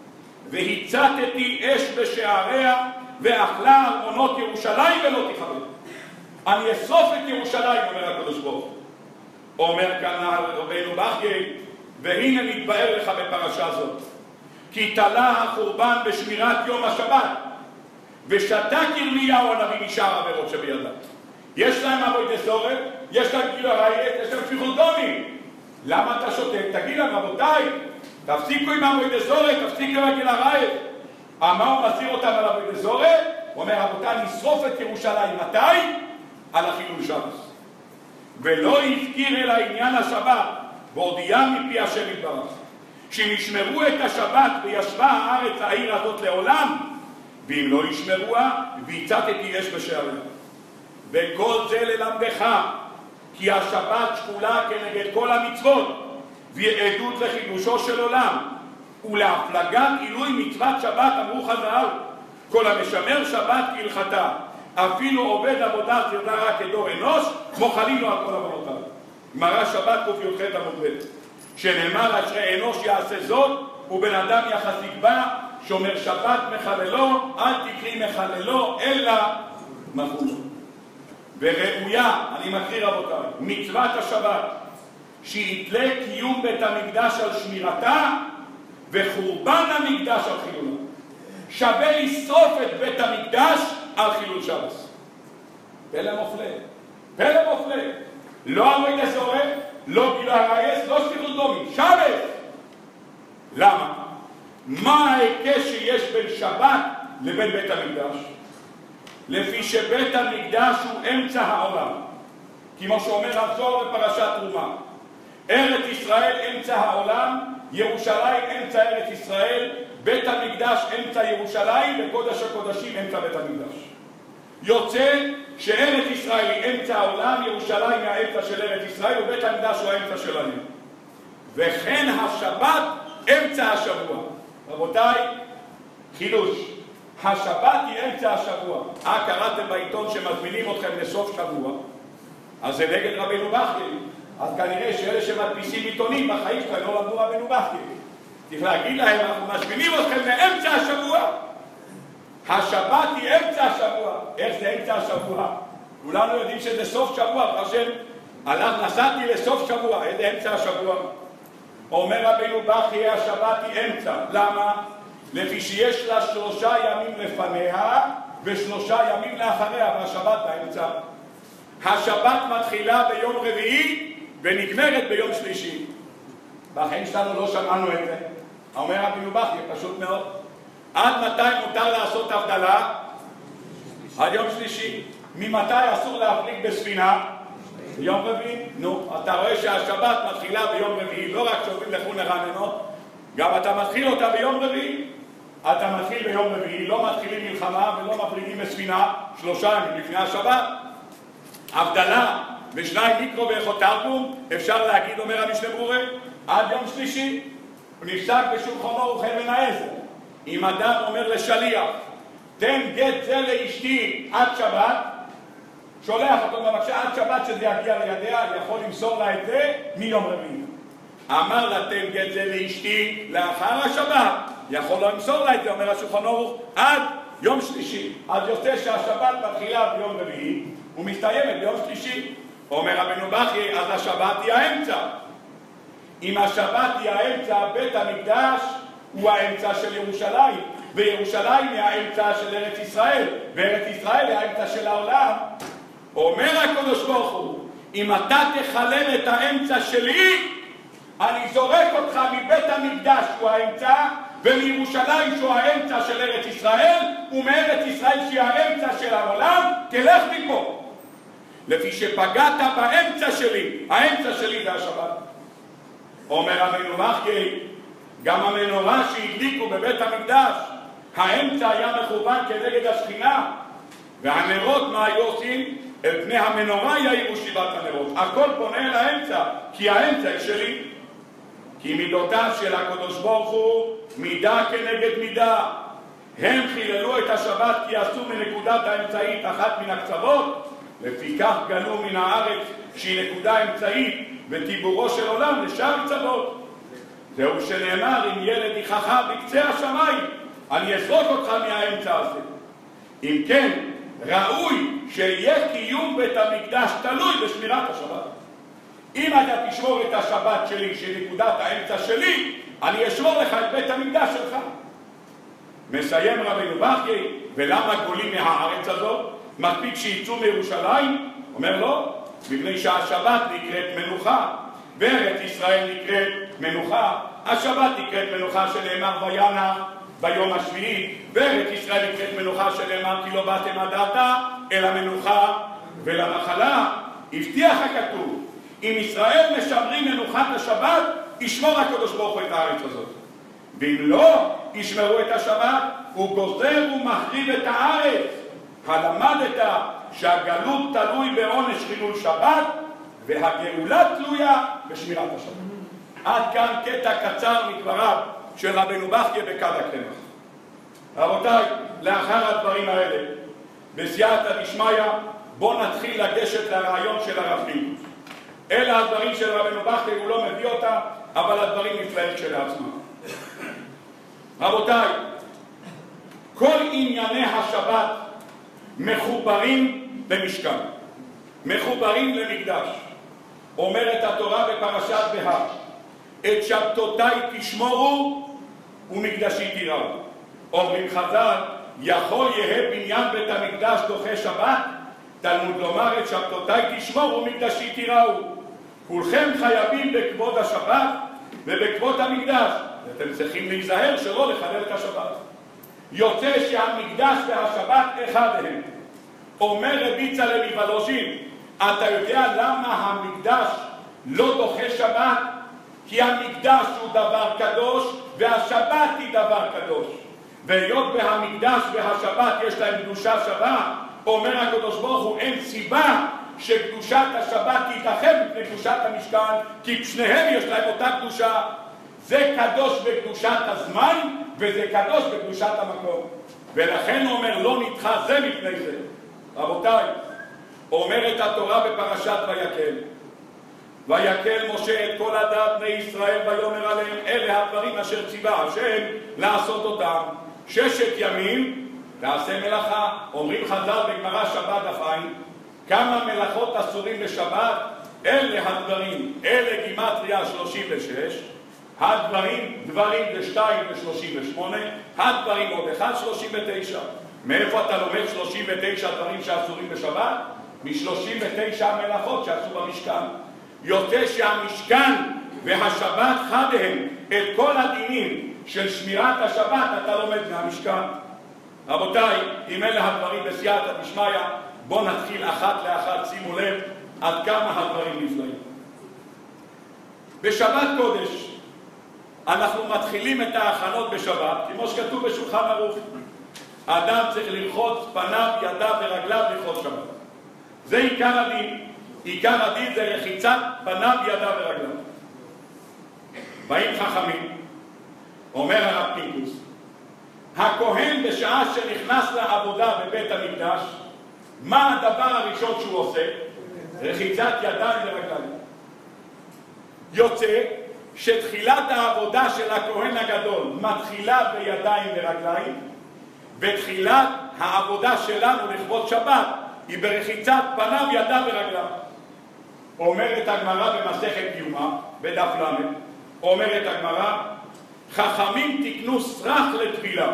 והצתתי אש בשעריה, ואכלה ארמונות ירושלים ולא תכבד. אני אשרוף את ירושלים, אומר הקדוש ברוך הוא. אומר כאן רבינו בחיי, והנה מתבאר לך בפרשה זאת, כי תלה החורבן בשמירת יום השבת, ושתק ירמיהו הנביא משאר העבירות שבידם. יש להם עבודת זרה, יש להם גילוי עריות, יש להם שפיכות דמים. למה אתה שותק? תגיד להם, רבותיי, תפסיקו עם עבודת זרה, תפסיקו עם גילוי עריות. מה הוא מסיר אותם על עבודת זרה? הוא אומר, רבותיי, נשרוף את ירושלים. מתי? על החילול שבת. ולא הזכיר אל העניין השבת, והודיע מפי השם יתברך, שנשמרו את השבת וישבה הארץ העיר הזאת לעולם, ואם לא ישמרוה, והצתתי אש בשעריה. וכל זה ללמדך, כי השבת שקולה כנגד כל המצוות, והיא עדות לחידושו של עולם, ולהפלגת עילוי מצוות שבת אמרו חז"ל, כל המשמר שבת כהלכתה, אפילו עובד עבודה זרה כדור אנוש, מוחלים לו על כל עוונותיו. גמרא שבת קי"ח עמוד ב', שנאמר אשרי אנוש יעשה זאת, ובן אדם יחזיק בה, שומר שבת מחללו, אל תקרי מחללו, אלא מחולו. וראויה, אני מקריא רבותיי, מצוות השבת, שיתלה קיום בית המקדש על שמירתה, וחורבן המקדש על חילולה. שווה לשרוף את בית המקדש על חילול שבת. פלא מופלא, פלא מופלא. לא עבודת זרה, לא גילוי עריות, לא שפיכות דמים, שבת. למה? מה ההיקש שיש בין שבת לבין בית המקדש? לפי שבית המקדש הוא אמצע העולם, כמו שאומר הזוהר בפרשת תרומה. ארץ ישראל אמצע העולם, ירושלים אמצע ארץ ישראל, בית המקדש אמצע ירושלים, וקודש הקודשים אמצע בית המקדש. יוצא שארץ ישראל היא אמצע העולם, ירושלים היא האמצע של ארץ ישראל, ובית המקדש הוא האמצע שלנו. וכן השבת אמצע השבוע. רבותיי, חידוש. השבת היא אמצע השבוע. אה, קראתם בעיתון שמזמינים אתכם לסוף שבוע, אז זה נגד רבינו בחיי. אז כנראה שאלה שמדפיסים עיתונים בחיים שלהם לא למדו רבינו בחיי. צריך להגיד להם, אנחנו מזמינים אתכם לאמצע השבוע. השבת היא אמצע השבוע. איך זה אמצע השבוע? כולנו יודעים שזה סוף שבוע, פרשם, הלך, נסעתי לסוף שבוע. איזה אמצע השבוע? אומר רבינו בחיי, השבת היא אמצע. למה? לפי שיש לה שלושה ימים לפניה ושלושה ימים לאחריה, והשבת באמצע. השבת מתחילה ביום רביעי ונגמרת ביום שלישי. בחיים שלנו לא שמענו את זה. אומר רבינו בכי, פשוט מאוד. עד מתי מותר לעשות הבדלה? עד יום שלישי. ממתי אסור להפליג בספינה? ביום רביעי. נו, אתה רואה שהשבת מתחילה ביום רביעי, לא רק שעוברים לחון לרעננות, גם אתה מתחיל אותה ביום רביעי. אתה מתחיל ביום רביעי, לא מתחילים מלחמה ולא מפליגים בספינה שלושה ימים לפני השבת. הבדלה בשניים מיקרו ואיכות תרגום, אפשר להגיד, אומר המשנה ברורה, עד יום שלישי. הוא נפסק בשולחנו אוכל ונעזר. אם אדם אומר לשליח, תן גט זה לאשתי עד שבת, שולח אותו בבקשה עד שבת שזה יגיע לידיה, יכול למסור לה את זה מיום רביעי. אמר לה תן גט זה לאשתי לאחר השבת, יכול לא למסור לה את זה, אומר השולחן ערוך, עד יום שלישי. אז יוצא שהשבת מתחילה ביום רביעי ומסתיימת ביום שלישי. אומר רבינו בכי, אז השבת היא האמצע. אם השבת היא האמצע, בית המקדש הוא האמצע של ירושלים, וירושלים היא האמצע של ארץ ישראל, וארץ ישראל היא האמצע של העולם. אומר הקדוש ברוך הוא, אם אתה תחלל את האמצע שלי, אני זורק אותך מבית המקדש שהוא האמצע, ומירושלים שהוא האמצע של ארץ ישראל, ומארץ ישראל שהיא האמצע של העולם, תלך מפה. לפי שפגעת באמצע שלי, האמצע שלי זה השבת. אומר רבינו בכי, גם המנורה שהדליקו בבית המקדש, האמצע היה מכוון כנגד השכינה, והנרות מה היו עושים? אל פני המנורה יאירו שבעת הנרות. הכל פונה אל האמצע, כי האמצע היא שלי. כי מידותיו של הקדוש ברוך הוא מידה כנגד מידה. הם חיללו את השבת כי עשו מנקודת האמצעית אחת מן הקצוות, לפיכך גלו מן הארץ שהיא נקודה אמצעית וטיבורו של עולם לשאר קצוות. זהו שנאמר, אם ילד יחך בקצה השמיים, אני אזרוק אותך מהאמצע הזה. אם כן, ראוי שיהיה קיום בית המקדש תלוי בשמירת השבת. אם אתה תשמור את השבת שלי, שנקודת האמצע שלי, אני אשמור לך את בית המקדש שלך. מסיים רבינו בכי, ולמה גולים מהארץ הזאת? מספיק שיצאו מירושלים? אומר לא, מפני שהשבת נקראת מנוחה, וארץ ישראל נקראת מנוחה. השבת נקראת מנוחה שנאמר וינח ביום השביעי, וארץ ישראל נקראת מנוחה שנאמר כי לא באתם עד עתה אל המנוחה ולנחלה. הבטיח הכתוב, אם ישראל משמרים מנוחת השבת, ישמור הקדוש ברוך הוא את הארץ הזאת. ואם לא ישמרו את השבת, הוא גוזר ומחריב את הארץ. הלמדת שהגלות תלוי בעונש חילול שבת, והגאולה תלויה בשמירת השבת. עד כאן קטע קצר מדבריו של רבינו בכי בכד הקמח. רבותיי, לאחר הדברים האלה, בסייעתא דשמיא, בואו נתחיל לגשת לרעיון של הרב פינקוס. אלה הדברים של רבינו בכי, הוא לא מביא אותם, אבל הדברים נפלאים כשלעצמם. רבותיי, כל ענייני השבת מחוברים במשכן, מחוברים למקדש. אומרת התורה בפרשת בהר, את שבתותיי תשמורו ומקדשי תיראו. אומרים חז"ל, יכול יהא בניין בית המקדש דוחה שבת? תלמוד לומר את שבתותיי תשמורו ומקדשי תיראו. כולכם חייבים בכבוד השבת ובכבוד המקדש, ואתם צריכים להיזהר שלא לחלל את השבת. יוצא שהמקדש והשבת אחד הם. אומר רבי צלאל מוולוז'ין, אתה יודע למה המקדש לא דוחה שבת? כי המקדש הוא דבר קדוש והשבת היא דבר קדוש. והיות והמקדש והשבת יש להם קדושה שווה, אומר הקדוש ברוך הוא, אין סיבה שקדושת השבת תתאחד מפני קדושת המשכן, כי שניהם יש להם אותה קדושה. זה קדוש בקדושת הזמן וזה קדוש בקדושת המקום. ולכן הוא אומר לא נדחה זה מפני זה. רבותיי, אומרת התורה בפרשת ויקל, ויקל משה את כל עדת בני ישראל ויאמר עליהם, אלה הדברים אשר ציווה השם לעשות אותם. ששת ימים תעשה מלאכה. אומרים חז"ל בגמרא שבת דף עין, כמה מלאכות אסורים בשבת? אלה הדברים, אלה גימטריה שלושים ושש, הדברים, דברים זה שתיים ושלושים ושמונה, הדברים עוד אחד שלושים ותשע. מאיפה אתה לומד שלושים ותשע דברים שאסורים בשבת? מ-שלושים ותשע המלאכות שעשו במשכן. יוצא שהמשכן והשבת חד הם. את כל הדינים של שמירת השבת אתה לומד מהמשכן. רבותיי, אם אלה הדברים בסייעתא דשמיא, בואו נתחיל אחת לאחת. שימו לב עד כמה הדברים נפלאים. בשבת קודש אנחנו מתחילים את ההכנות בשבת, כמו שכתוב בשולחן ערוך. האדם צריך לרחוץ פניו, ידיו ורגליו לכבוד שבת. זה עיקר הדין. עיקר הדין זה רחיצת פניו, ידיו ורגליו. באים חכמים, אומר הרב פינקוס, הכהן בשעה שנכנס לעבודה בבית המקדש, מה הדבר הראשון שהוא עושה? רחיצת ידיים ורגליים. יוצא שתחילת העבודה של הכהן הגדול מתחילה בידיים ורגליים, ותחילת העבודה שלנו לכבוד שבת היא ברחיצת פניו, ידיו ורגליו. אומרת הגמרא במסכת יומא, בדף למד, אומרת הגמרא, חכמים תקנו סרח לטבילה.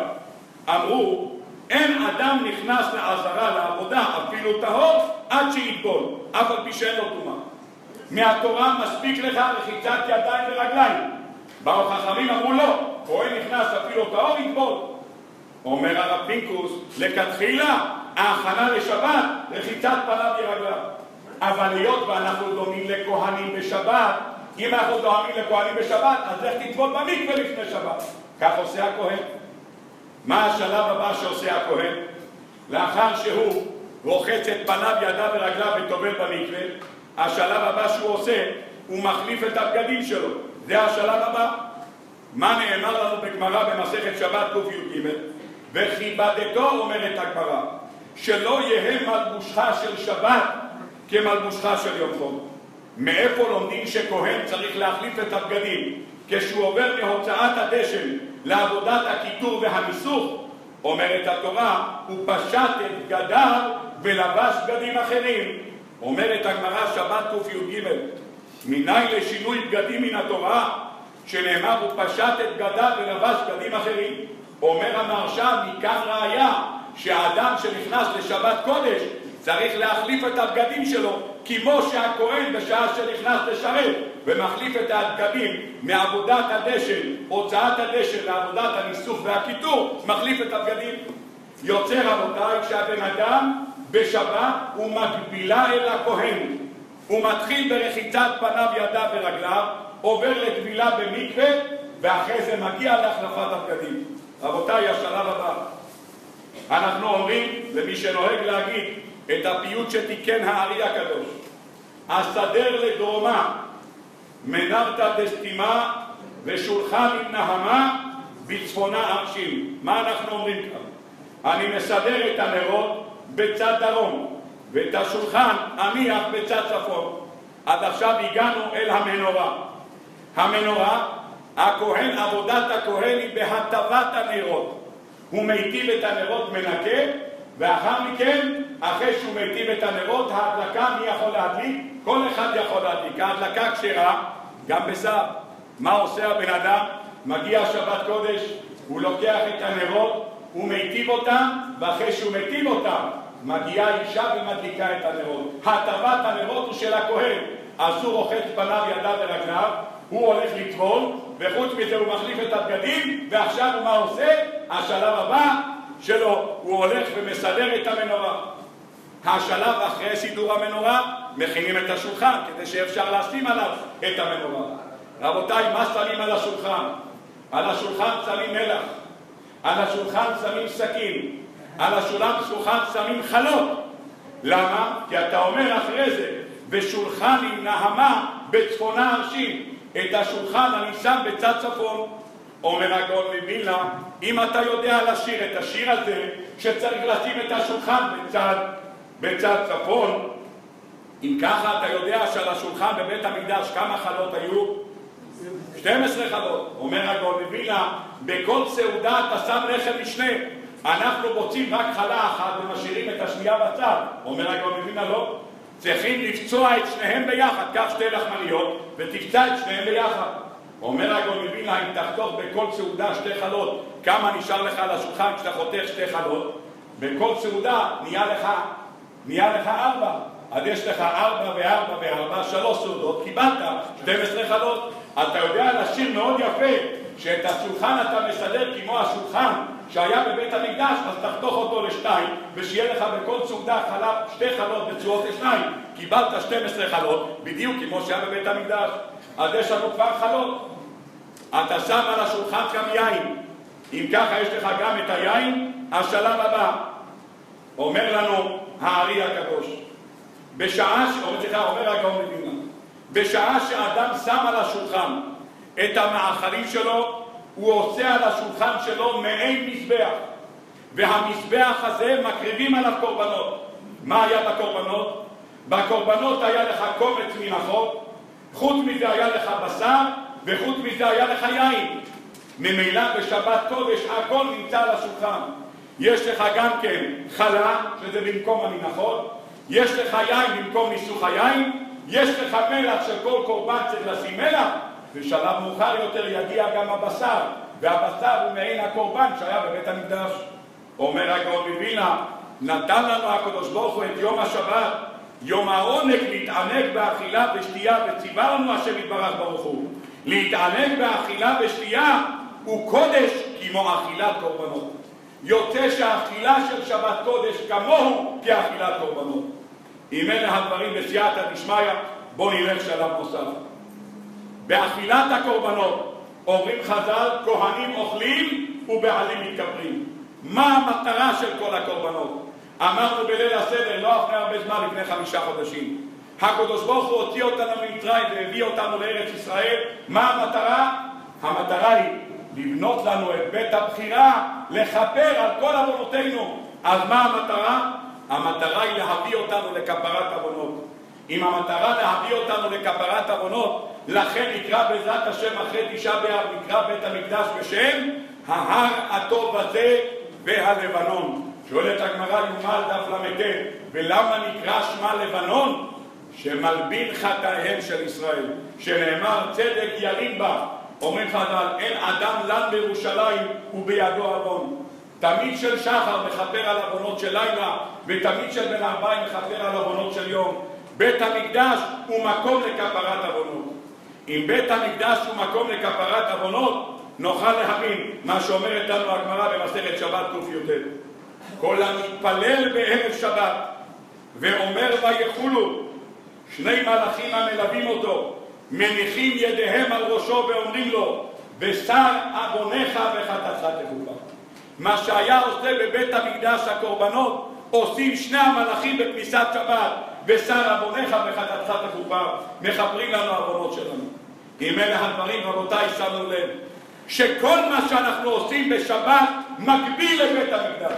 אמרו, אין אדם נכנס לעזרה לעבודה, אפילו טהור, עד שיטבול, אף על פי שאין לו טומאה. מהתורה מספיק לך רחיצת ידיים ורגליים. באו חכמים אמרו לא, כהן נכנס אפילו טהור, יטבול. אומר הרב פינקוס, לכתחילה ההכנה לשבת, רחיצת פניו ורגליו. אבל היות ואנחנו דומים לכהנים בשבת, אם אנחנו דומים לכהנים בשבת, אז איך תטבול במקווה לפני שבת? כך עושה הכהן. מה השלב הבא שעושה הכהן? לאחר שהוא רוחץ את פניו, ידיו ורגליו וטובל במקווה, השלב הבא שהוא עושה, הוא מחליף את הבגדים שלו. זה השלב הבא. מה נאמר לנו בגמרא במסכת שבת ק"ג? וכיבדתו, אומרת הגמרא, שלא יהיה מלבושך של שבת כמלבושך של יום חול. מאיפה לומדים שכהן צריך להחליף את הבגדים כשהוא עובר מהוצאת הדשן לעבודת הכיתור והמיסוך? אומרת התורה, הוא פשט את בגדיו ולבש בגדים אחרים. אומרת הגמרא שבת ק"ג, מניין לשינוי בגדים מן התורה שנאמר הוא פשט את בגדיו ולבש בגדים אחרים? אומר המהרש"ל, מכאן ראיה שהאדם שנכנס לשבת קודש צריך להחליף את הבגדים שלו, כמו שהכהן בשעה שנכנס לשרת ומחליף את הבגדים מעבודת הדשן, הוצאת הדשן לעבודת הניסוך והכיתור, מחליף את הבגדים. יוצא רבותיי כשהבן אדם בשבת הוא מקבילה אל הכהן. הוא מתחיל ברחיצת פניו, ידיו ורגליו, עובר לטבילה במקווה, ואחרי זה מגיע להחלפת הבגדים. רבותיי, השלב הבא. אנחנו אומרים למי שנוהג להגיד את הפיוט שתיקן הארי הקדוש, הסדר לדרומה מנרתא דסתימה ושולחן עם נהמה בצפונה ארשים. מה אנחנו אומרים כאן? אני מסדר את הנרות בצד דרום ואת השולחן אניח בצד צפון. עד עכשיו הגענו אל המנורה. המנורה, הכהן, עבודת הכהן היא בהטבת הנרות. הוא מיטיב את הנרות, מנקה, ואחר מכן, אחרי שהוא מיטיב את הנרות, ההדלקה, מי יכול להדליק? כל אחד יכול להדליק. ההדלקה כשרה, גם בשר. מה עושה הבן אדם? מגיע שבת קודש, הוא לוקח את הנרות, הוא מיטיב אותם, ואחרי שהוא מיטיב אותם, מגיעה אישה ומדליקה את הנרות. הטבת הנרות הוא של הכהן. אז הוא רוחץ פניו, ידיו ורגליו, הוא הולך לטבול, וחוץ מזה הוא מחליף את הבגדים, ועכשיו הוא מה עושה? השלב הבא שלו, הוא הולך ומסדר את המנורה. השלב אחרי סידור המנורה, מכינים את השולחן, כדי שאפשר לשים עליו את המנורה. רבותיי, מה שמים על השולחן? על השולחן שמים מלח, על השולחן שמים סכין, על השולחן שמים חלות. למה? כי אתה אומר אחרי זה, בשולחן עם נהמה בצפונה ארשים. את השולחן אני שם בצד צפון. אומר הגאון מווילנה, אם אתה יודע לשיר את השיר הזה שצריך לשים את השולחן בצד, בצד צפון, אם ככה אתה יודע שעל השולחן בבית המקדש כמה חלות היו? שתים עשרה חלות. אומר הגאון מווילנה, בכל סעודה אתה שם לחם משנה. אנחנו רוצים רק חלה אחת ומשאירים את השנייה בצד. אומר הגאון מווילנה, לא. צריכים לפצוע את שניהם ביחד, קח שתי לחמניות ותפצע את שניהם ביחד. אומר הגאון מווילנה, אם תחתוך בכל סעודה שתי חלות, כמה נשאר לך על השולחן כשאתה חותך שתי חלות? בכל סעודה נהיה לך, נהיה לך ארבע. אז יש לך ארבע וארבע וארבע, שלוש סעודות, קיבלת שתים עשרה חלות. אתה יודע לשיר מאוד יפה, שאת השולחן אתה מסדר כמו השולחן שהיה בבית המקדש, אז תחתוך אותו לשתיים, ושיהיה לך בכל סעודה חלב שתי חלות בצורות לשניים. קיבלת שתים עשרה חלות, בדיוק כמו שהיה בבית המקדש. אז יש לנו כבר חלות. אתה שם על השולחן גם יין. אם ככה יש לך גם את היין, השלב הבא. אומר לנו הארי הקדוש, בשעה ש... אומר לך, אומר הגאון מווילנה, בשעה שאדם שם על השולחן את המאכלים שלו, הוא עושה על השולחן שלו מעין מזבח, והמזבח הזה מקריבים עליו קורבנות. מה היה בקורבנות? בקורבנות היה לך קומץ מנחות, חוץ מזה היה לך בשר, וחוץ מזה היה לך יין. ממילא בשבת קודש הכל נמצא על השולחן. יש לך גם כן חלה, שזה במקום המנחות, יש לך יין במקום ניסוך היין, יש לך מלח של כל קורבן צריך לשים מלח, בשלב מאוחר יותר יגיע גם הבשר, והבשר הוא מעין הקורבן שהיה בבית המקדש. אומר הגאון מווילנה, נתן לנו הקדוש ברוך הוא את יום השבת, יום העונג להתענג באכילה ושתייה, וציווה לנו השם יתברך ברוך הוא. להתענג באכילה ושתייה הוא קודש כמו אכילת קורבנות. יוצא שהאכילה של שבת קודש כמוהו כאכילת קורבנות. אם אלה הדברים בסייעתא דשמיא, בואו נלך שלב נוסף. באכילת הקורבנות אומרים חז"ל, כהנים אוכלים ובעלים מתכפרים. מה המטרה של כל הקורבנות? אמרנו בליל הסדר, לא לפני הרבה זמן, לפני חמישה חודשים. הקדוש ברוך הוא הוציא אותנו ממצרים והביא אותנו לארץ ישראל. מה המטרה? המטרה היא לבנות לנו את בית הבחירה, לכפר על כל עוונותינו. אז מה המטרה? המטרה היא להביא אותנו לכפרת עוונות. אם המטרה להביא אותנו לכפרת עוונות, לכן נקרא בעזרת השם אחרי תשעה באב, נקרא בית המקדש בשם ההר הטוב הזה והלבנון. שואלת הגמרא יומא דף למ"ט, ולמה נקרא שמה לבנון? שמלבין חטאיהם של ישראל, שנאמר צדק ילין בה. אומרים חז"ל, אין אדם לן בירושלים ובידו עוון. תמיד של שחר מכפר על עוונות של לילה, ותמיד של בן ארבעים מכפר על עוונות של יום. בית המקדש הוא מקום לכפרת עוונות. אם בית המקדש הוא מקום לכפרת עוונות, נוכל להבין מה שאומרת לנו הגמרא במסכת שבת ק"ט. כל המתפלל בערב שבת ואומר ויחולו, שני מלאכים המלווים אותו מניחים ידיהם על ראשו ואומרים לו, בשר עוונך וחטאתך תכופר. מה שהיה עושה בבית המקדש הקורבנות עושים שני המלאכים בכניסת שבת, בשר עוונך וחטאתך תכופר, מכפרים לנו העוונות שלנו. אם אלה הדברים, רבותיי, שמנו לב שכל מה שאנחנו עושים בשבת מקביל לבית המקדש.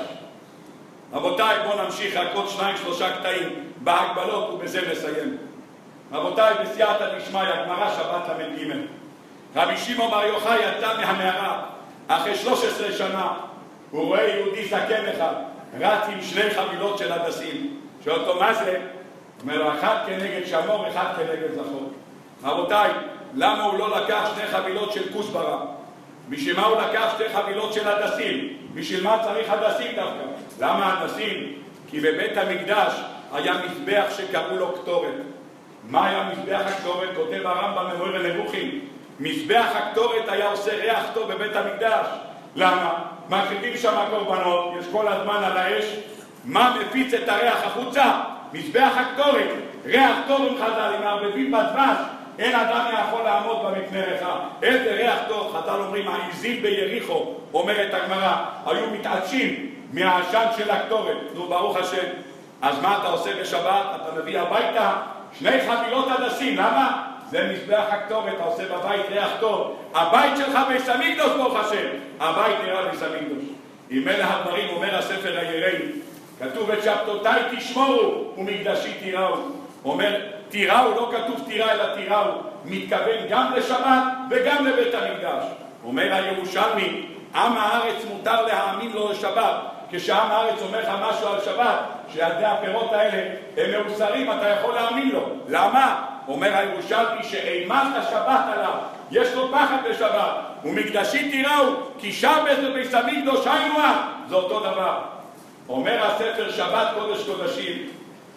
רבותיי, בואו נמשיך רק עוד שניים שלושה קטעים בהגבלות ובזה נסיים. רבותיי, בסייעתא דשמיא, גמרא שבת למ"ג. רבי שמעון בר יוחאי יצא מהמערה אחרי שלוש עשרה שנה. הוא רואה יהודי זקן אחד רץ עם שני חבילות של הדסים. שואל אותו מה זה? אומר לו, אחד כנגד שמור, אחד כנגד זכור. רבותיי, למה הוא לא לקח שני חבילות של כוסברה? בשביל מה הוא לקח שתי חבילות של הדסים? בשביל מה צריך הדסים דווקא? למה הדסים? כי בבית המקדש היה מזבח שקראו לו קטורת. מה היה מזבח הקטורת? כותב הרמב"ם במורה נבוכים. מזבח הקטורת היה עושה ריח טוב בבית המקדש. למה? מקריבים שם קורבנות, יש כל הזמן על האש. מה מפיץ את הריח החוצה? מזבח הקטורת. ריח טוב עם חז"ל, אם מערבבים בדבש, אין אדם יכול לעמוד במקנה ריחה. איזה ריח טוב. חז"ל אומרים, העזים ביריחו, אומרת הגמרא, היו מתעדשים מהעשן של הקטורת. נו, ברוך השם. אז מה אתה עושה בשבת? אתה מביא הביתה שני חבילות הדסים. למה? זה מזבח הקטורת, אתה עושה בבית ריח טוב. הבית שלך ביס המקדוש, ברוך השם. הבית נראה ביס המקדוש. אם אלה הדברים, אומר הספר היראים, כתוב את שבתותיי תשמורו ומקדשי תיראו. אומר, תיראו, לא כתוב תירא אלא תיראו. מתכוון גם לשבת וגם לבית המקדש. אומר הירושלמי, עם הארץ מותר להאמין לו לשבת. כשעם הארץ אומר לך משהו על שבת, שעדי הפירות האלה הם מאוסרים, אתה יכול להאמין לו. למה? אומר הירושלמי שאימת השבת עליו, יש לו פחד בשבת. ומקדשי תיראו, כי שבת וביס המקדוש היינו, זה אותו דבר. אומר הספר שבת קודש קודשים,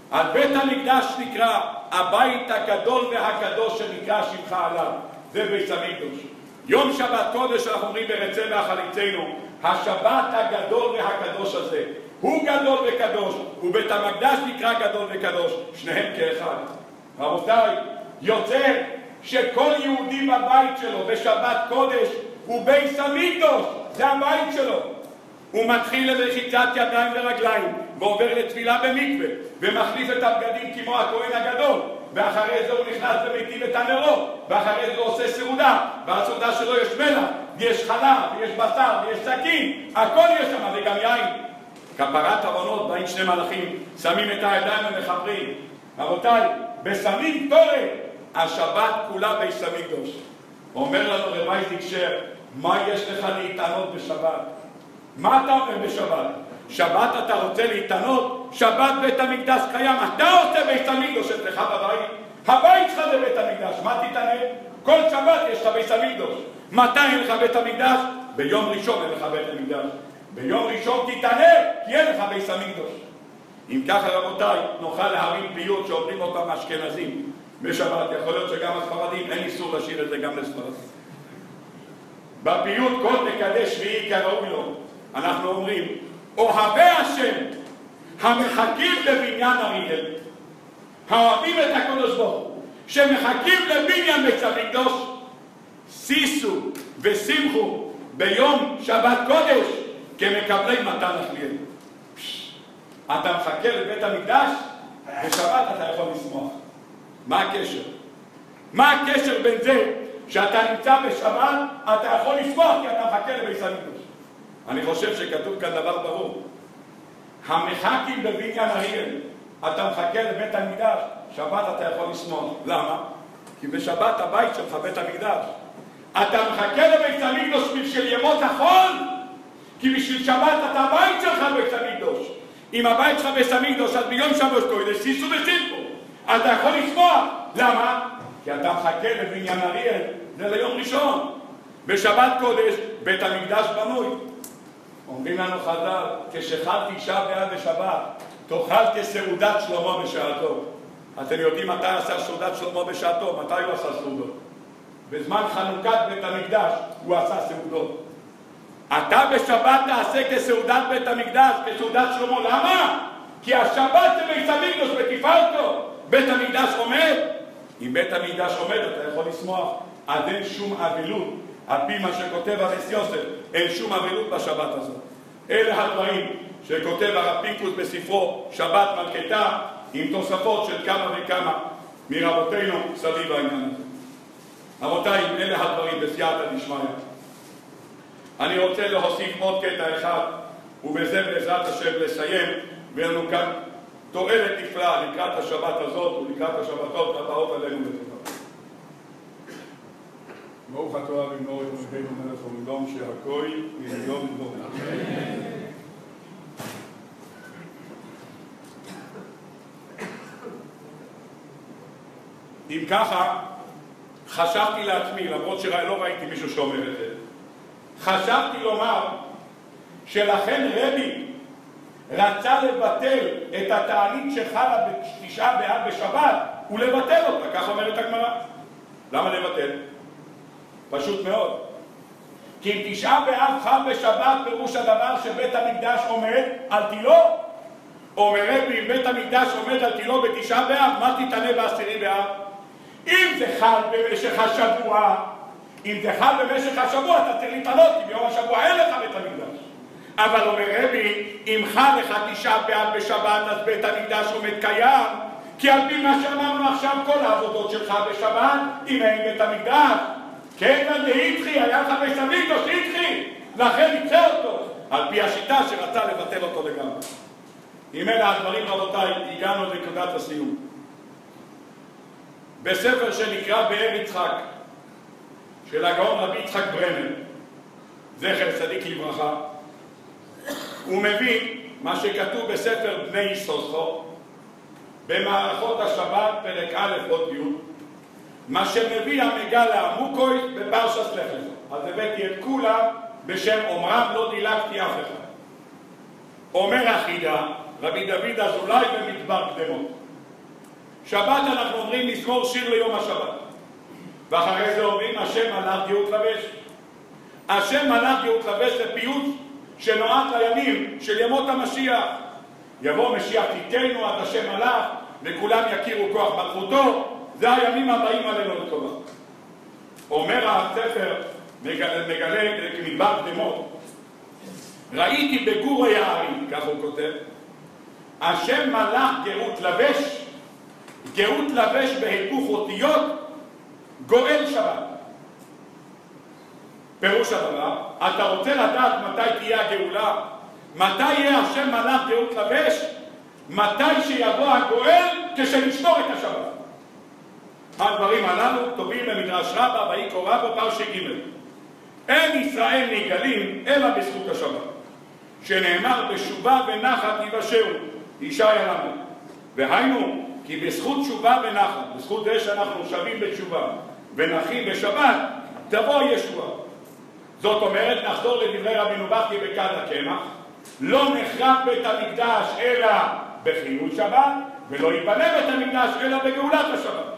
על בית המקדש נקרא הבית הגדול והקדוש שנקרא שמך עליו, זה בית המקדש. יום שבת קודש אנחנו אומרים ברצה והחליצנו, השבת הגדול והקדוש הזה הוא גדול וקדוש, ובית המקדש נקרא גדול וקדוש, שניהם כאחד. רבותיי, יוצא שכל יהודי בבית שלו בשבת קודש הוא בית המקדש, זה הבית שלו. הוא מתחיל לרחיצת ידיים ורגליים ועובר לתפילה במקווה ומחליף את הבגדים כמו הכהן הגדול, ואחרי זה הוא נכנס ומטיב את הנרות, ואחרי זה הוא עושה סעודה, והסעודה שלו יש מלח ויש חלב ויש בשר ויש סכין, הכל יש שם, וגם יין. כפרת עוונות, באים שני מלאכים, שמים את הידיים ומחברים. רבותיי, בשמים תורת, השבת כולה בית המקדש. אומר לנו רב אייזיק שר, מה יש לך להתענות בשבת? מה אתה אומר בשבת? שבת אתה רוצה להתענות? שבת בית המקדש קיים, אתה רוצה בית המקדש אצלך בבית? הבית שלך זה בית המקדש, מה תתענה? כל שבת יש לך בית המקדש. מתי אין לך בית המקדש? ביום ראשון אין לך בית המקדש. ביום ראשון תתענה, כי אין לך בית המקדש. אם ככה רבותיי, נוכל להרים פיוט שאומרים אותם אשכנזים בשבת, יכול להיות שגם הספרדים, אין איסור לשיר את זה גם לספרדים. בפיוט כל מקדש שביעי כראוי לו, אנחנו אומרים, אוהבי השם המחכים לבניין אריאל, האוהבים את הקדוש ברוך הוא, שמחכים לבניין בית המקדש, שישו ושמחו ביום שבת קודש כמקבלי מתן אכליל. אתה מחכה לבית המקדש, בשבת אתה יכול לשמוח. מה הקשר? מה הקשר בין זה שאתה נמצא בשבת, אתה יכול לשמוח כי אתה מחכה לבית המקדש? אני חושב שכתוב כאן דבר ברור. המחכים בבניין אריאל, אתה מחכה לבית המקדש, שבת אתה יכול לשמוח. למה? כי בשבת הבית שלך בית המקדש. אתה מחכה לבית המקדש בשביל ימות החול, כי בשביל שבת אתה הבית שלך בית המקדש. אם הבית שלך בית המקדש, אז ביום שבת קודש, שישו ושמחו. אתה יכול לשמוח. למה? כי אתה מחכה לבניין אריאל, זה ליום ראשון. בשבת קודש, בית המקדש בנוי. אומרים לנו חז"ל, כשחל תשעה באב בשבת, תאכל כסעודת שלמה בשעתו. אתם יודעים מתי עשה סעודת שלמה בשעתו? מתי הוא עשה סעודות? בזמן חנוכת בית המקדש הוא עשה סעודות. אתה בשבת תעשה כסעודת בית המקדש, כסעודת שלמה. למה? כי השבת זה בית המקדש בתפארתו. בית המקדש עומד. אם בית המקדש עומד אתה יכול לשמוח. אז אין שום אבלות. על פי מה שכותב הנס יוסף, אין שום אבלות בשבת הזאת. אלה הדברים שכותב הרב פינקוס בספרו שבת מלכתה, עם תוספות של כמה וכמה מרבותינו סביב העניין הזה. רבותיי, אלה הדברים בסייעתא דשמיא. אני רוצה להוסיף עוד קטע אחד, ובזה בעזרת השם לסיים, ויהיה לנו כאן תועלת נפלאה לקראת השבת הזאת ולקראת השבתות הבאות עלינו לטובה. ברוך אתה אבינו אלוהינו מלך העולם שהכל מיום לדור. אם ככה, חשבתי לעצמי, למרות שלא ראיתי מישהו שאומר את זה, חשבתי לומר שלכן רבי רצה לבטל את התענית שחלה בתשעה באב בשבת ולבטל אותה, כך אומרת הגמרא. למה לבטל? פשוט מאוד. כי אם תשעה באב חל בשבת פירוש הדבר שבית המקדש עומד על תילו. אומר רבי, אם בית המקדש עומד על תילו בתשעה באב, מה תתענה בעשירי באב? אם זה חל במשך השבוע, אם זה חל במשך השבוע, אתה צריך להתעלות, כי ביום השבוע אין לך בית המקדש. אבל אומר רבי, אם חל לך תשעה באב בשבת, אז בית המקדש עומד קיים, כי על פי מה שאמרנו עכשיו, כל העבודות שלך בשבת, אם אין בית המקדש, כן, דאיתחי, היה לך בית המקדש, איתחי, לכן יצא אותו, על פי השיטה שרצה לבטל אותו לגמרי. אם אלה הדברים, רבותיי, הגענו לנקודת הסיום. בספר שנקרא באר יצחק, של הגאון רבי יצחק ברנר, זכר צדיק לברכה, הוא מביא מה שכתוב בספר בני יששכר, במערכות השבת, פרק א' עוד י', מה שמביא המגלה עמוקוי בפרשת לך לך. אז הבאתי את כולם בשם אומרם, לא דילגתי אף אחד. אומר החידה, רבי דוד אזולאי במדבר קדמות. שבת אנחנו אומרים מזמור שיר ליום השבת. ואחרי זה אומרים השם מלך גאות לבש. השם מלך גאות לבש זה פיוט שנועד לימים של ימות המשיח. יבוא משיח תיתנו עד השם מלך וכולם יכירו כוח מלכותו. זה הימים הבאים עלינו לטובה. אומר הספר מגלה, מגלה מדבר קדמות, ראיתי בגור היערים, כך הוא כותב, השם מלך גאות לבש, גאות לבש בהיפוך אותיות, גואל שבת. פירוש הדבר, אתה רוצה לדעת מתי תהיה הגאולה? מתי יהיה השם מלך גאות לבש? מתי שיבוא הגואל כשנשמור את השבת. הדברים הללו כתובים במדרש רבה ויקרא רבה פרשי ג'. אין ישראל נגאלים אלא בזכות השבת, שנאמר בשובה ונחת יבשרו, ישעיה למד. והיינו כי בזכות שובה ונחת, בזכות זה שאנחנו שבים בתשובה ונחים בשבת, תבוא ישועה. זאת אומרת, נחזור לדברי רבינו בכי בכד הקמח, לא נחרב בית המקדש אלא בחילול שבת, ולא ייבנה בית המקדש אלא בגאולת השבת.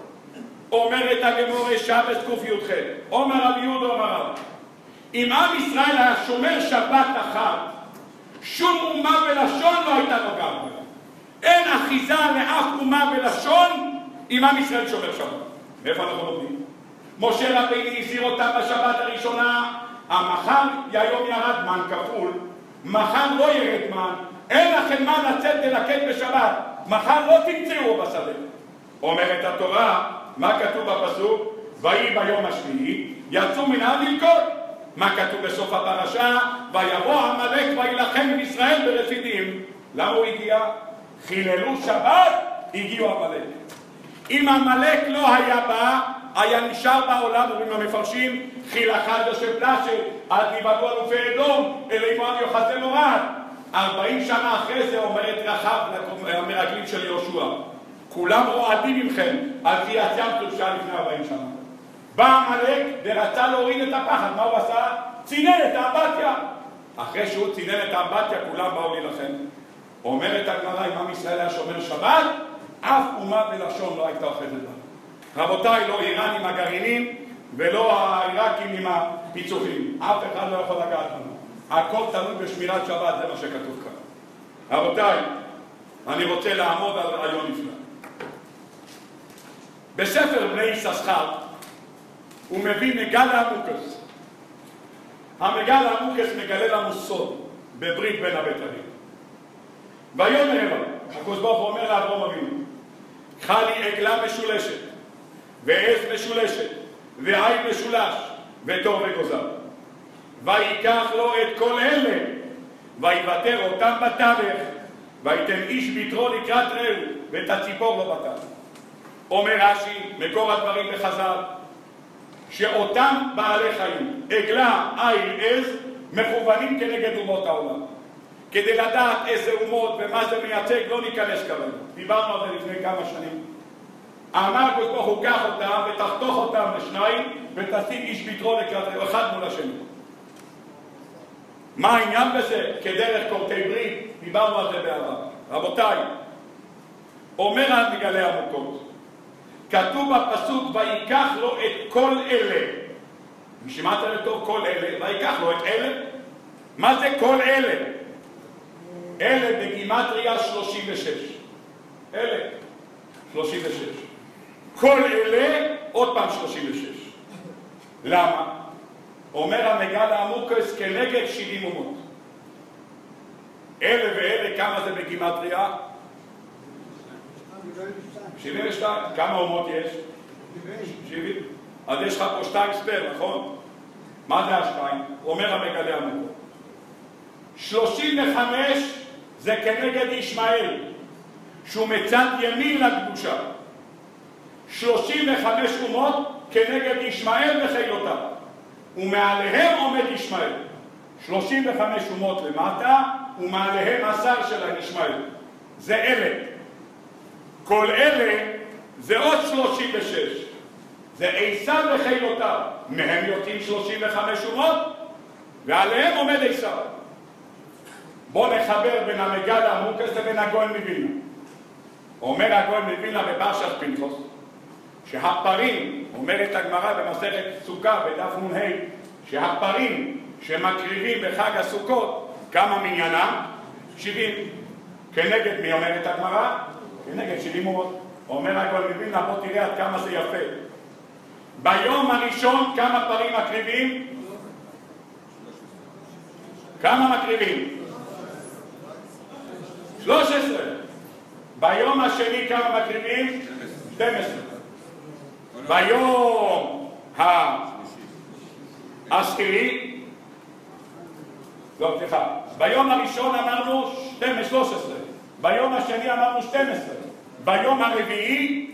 אומרת הגמרא שבס קי"ח, אומר רבי יהודה אומר רב, אם עם ישראל היה שומר שבת אחת, שום אומה ולשון לא הייתה נוגעת בה. אין אחיזה לאף אומה ולשון אם עם ישראל שומר שבת. מאיפה אנחנו לומדים? משה רבינו הזהיר אותם בשבת הראשונה, המחר היום ירד מן כפול, מחר לא ירד מן, אין לכם מן לצאת ללקט בשבת, מחר לא תמצאו בשדה. אומרת התורה, מה כתוב בפסוק? ויהי ביום השביעי יצאו מן העם ללכוד. מה כתוב בסוף הפרשה? ויבוא עמלק וילחם עם ישראל ברפידים. למה הוא הגיע? חיללו שבת, הגיעו עמלק. אם עמלק לא היה בא, היה נשאר בעולם, אומרים המפרשים, חילחד יושב פלשת, עד נבעדו אלופי אדום, אלי מועד יוחזי מורד. ארבעים שנה אחרי זה אומרת רחב למרגלים של יהושע, כולם רועדים ממכם, על כי יצאתם תלושה לפני ארבעים שנה. בא עמלק ורצה להוריד את הפחד, מה הוא עשה? צינן את האמבטיה. אחרי שהוא צינן את האמבטיה, כולם באו להילחם. אומרת הגמרא, אם עם ישראל היה שומר שבת, אף אומה ולשון לא הייתה אוחזת בה. רבותיי, לא איראן עם הגרעינים ולא העיראקים עם הפיצוחים. אף אחד לא יכול לגעת לנו. הכל תלוי בשמירת שבת, זה מה שכתוב כאן. רבותיי, אני רוצה לעמוד על רעיון נפלא. בספר בני יששכר הוא מביא מגלה עמוקס. המגלה עמוקס מגלה לנו סוד בברית בין הבתרים. ויאמר אלוהים, הקדוש ברוך הוא אומר לאברהם אבינו, קחה לי עגלה משולשת, ועז משולשת, ועין משולש, ותור וגוזר. ויקח לו את כל אלה, ויוותר אותם בתווך, ויתן איש ביתרו לקראת רעהו, ואת הציפור לו בתווך. אומר רש"י, מקור הדברים בחז"ל, שאותם בעלי חיים, עגלה, עין, עז, מכוונים כנגד אומות העולם. כדי לדעת איזה אומות ומה זה מייצג, לא ניכנס כרגע. דיברנו על זה לפני כמה שנים. אמר הקדוש ברוך הוא, קח אותם ותחתוך אותם לשניים, ותשים איש ביתרו לקראת רעהו, אחד מול השני. מה העניין בזה? כדרך כורתי ברית, דיברנו על זה בעבר. רבותיי, אומר על מגלי עמוקות, כתוב בפסוק, ויקח לו את כל אלה. שמעתם לטוב כל אלה, ויקח לו את אלה. מה זה כל אלה? אלה בגימטריה שלושים ושש. אלה, שלושים ושש. כל אלה, עוד פעם שלושים ושש. למה? אומר המגל העמוקס כנגד שבעים אומות. אלה ואלה, כמה זה בגימטריה? שבעים ושתיים. כמה אומות יש? שבעים. אז יש לך פה שתיים ספר, נכון? מה זה השתיים? אומר המגל העמוקות. שלושים וחמש זה כנגד ישמעאל, שהוא מצד ימין לקדושה. שלושים וחמש אומות כנגד ישמעאל וחילותיו. ומעליהם עומד ישמעאל. שלושים וחמש אומות למטה, ומעליהם השר של ישמעאל. זה אלה. כל אלה זה עוד שלושים ושש. זה עשיו וחילותיו. מהם יוצאים שלושים וחמש אומות, ועליהם עומד עשיו. בואו נחבר בין המגלה המוקס לבין הגויין מווילנה. אומר הגויין מווילנה בפרשת פנחס, שהפרים, אומרת הגמרא במסכת סוכה בדף נ"ה, שהפרים שמקריבים בחג הסוכות, כמה מניינם? שבעים. כנגד מי אומרת הגמרא? כנגד שבעים אומות. אומר הגויין מווילנה, בוא תראה עד כמה זה יפה. ביום הראשון כמה פרים מקריבים? כמה מקריבים? שלוש עשרה. ביום השני כמה מקריבים? שתים עשרה. ביום העשירי, לא, סליחה, ביום הראשון אמרנו שלוש עשרה, ביום השני אמרנו שתים עשרה, ביום הרביעי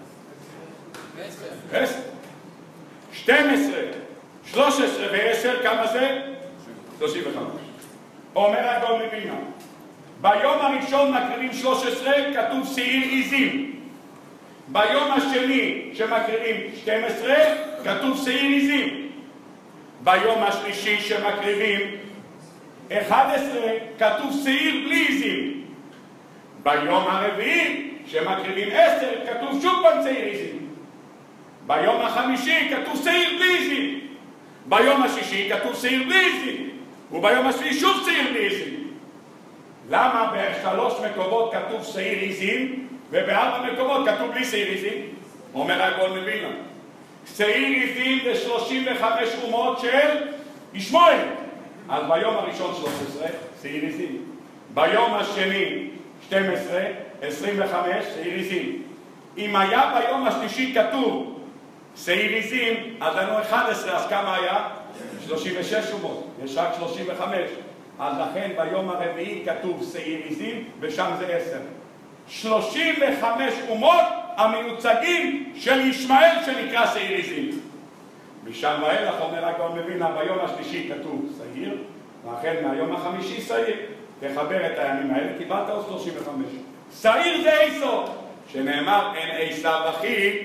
עשר. שתים עשרה, שלוש עשרה ו-עשר, כמה זה? שלושים וחמש. אומר הגאון מווילנה, ביום הראשון מקריבים שלוש עשרה, כתוב שעיר עיזים. ביום השני שמקריבים שתים עשרה, כתוב שעיר עיזים. ביום השלישי שמקריבים אחד עשרה, כתוב שעיר בלי עיזים. ביום הרביעי שמקריבים עשר, כתוב שוב פעם שעיר עיזים. ביום החמישי כתוב שעיר בלי עיזים. ביום השישי כתוב שעיר בלי עיזים. וביום השביעי שוב שעיר בלי עיזים. למה בשלוש מקומות כתוב שעיר עיזים ובארבע מקומות כתוב בלי שעיר עיזים? אומר הגאון מווילנה, שעיר עיזים זה שלושים וחמש אומות של ישמעאל. אז ביום הראשון שלוש עשרה שעיר עיזים, ביום השני שתים עשרה, עשרים וחמש שעיר עיזים. אם היה ביום השלישי כתוב שעיר עיזים, אז לנו אחד עשר, אז כמה היה? שלושים ושש אומות, יש רק שלושים וחמש. אז לכן ביום הרביעי כתוב שעיר עיזים ושם זה עשר. שלושים וחמש אומות המיוצגים של ישמעאל שנקרא שעיר עיזים. משם ואילך אומר הגאון מווילנה, ביום השלישי כתוב שעיר, ואכן מהיום החמישי שעיר. תחבר את הימים האלה, קיבלת עוד שלושים וחמש. שעיר זה עשו, שנאמר אין עשיו אחי,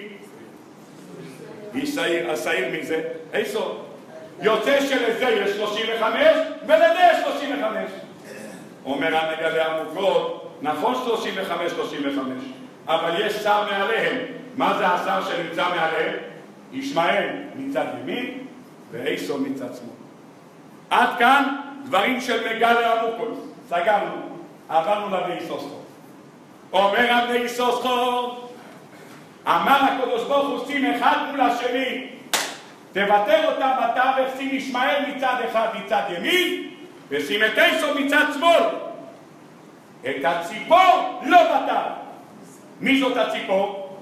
השעיר מי זה? עשו. יוצא שלזה יש שלושים וחמש ולזה יש שלושים וחמש. אומר המגלה עמוקות, נכון שלושים וחמש, שלושים וחמש, אבל יש שר מעליהם. מה זה השר שנמצא מעליהם? ישמעאל מצד ימין ועשו מצד שמאל. עד כאן דברים של מגלה עמוקות. סגרנו, עברנו לבני איסוסחור. אומר הבני איסוסחור, אמר הקדוש ברוך הוא שים אחד מול השני, תבטל אותה בתווך, שים ישמעאל מצד אחד מצד ימין ושים את עשו מצד שמאל. את הציפור לא בטל. מי זאת הציפור?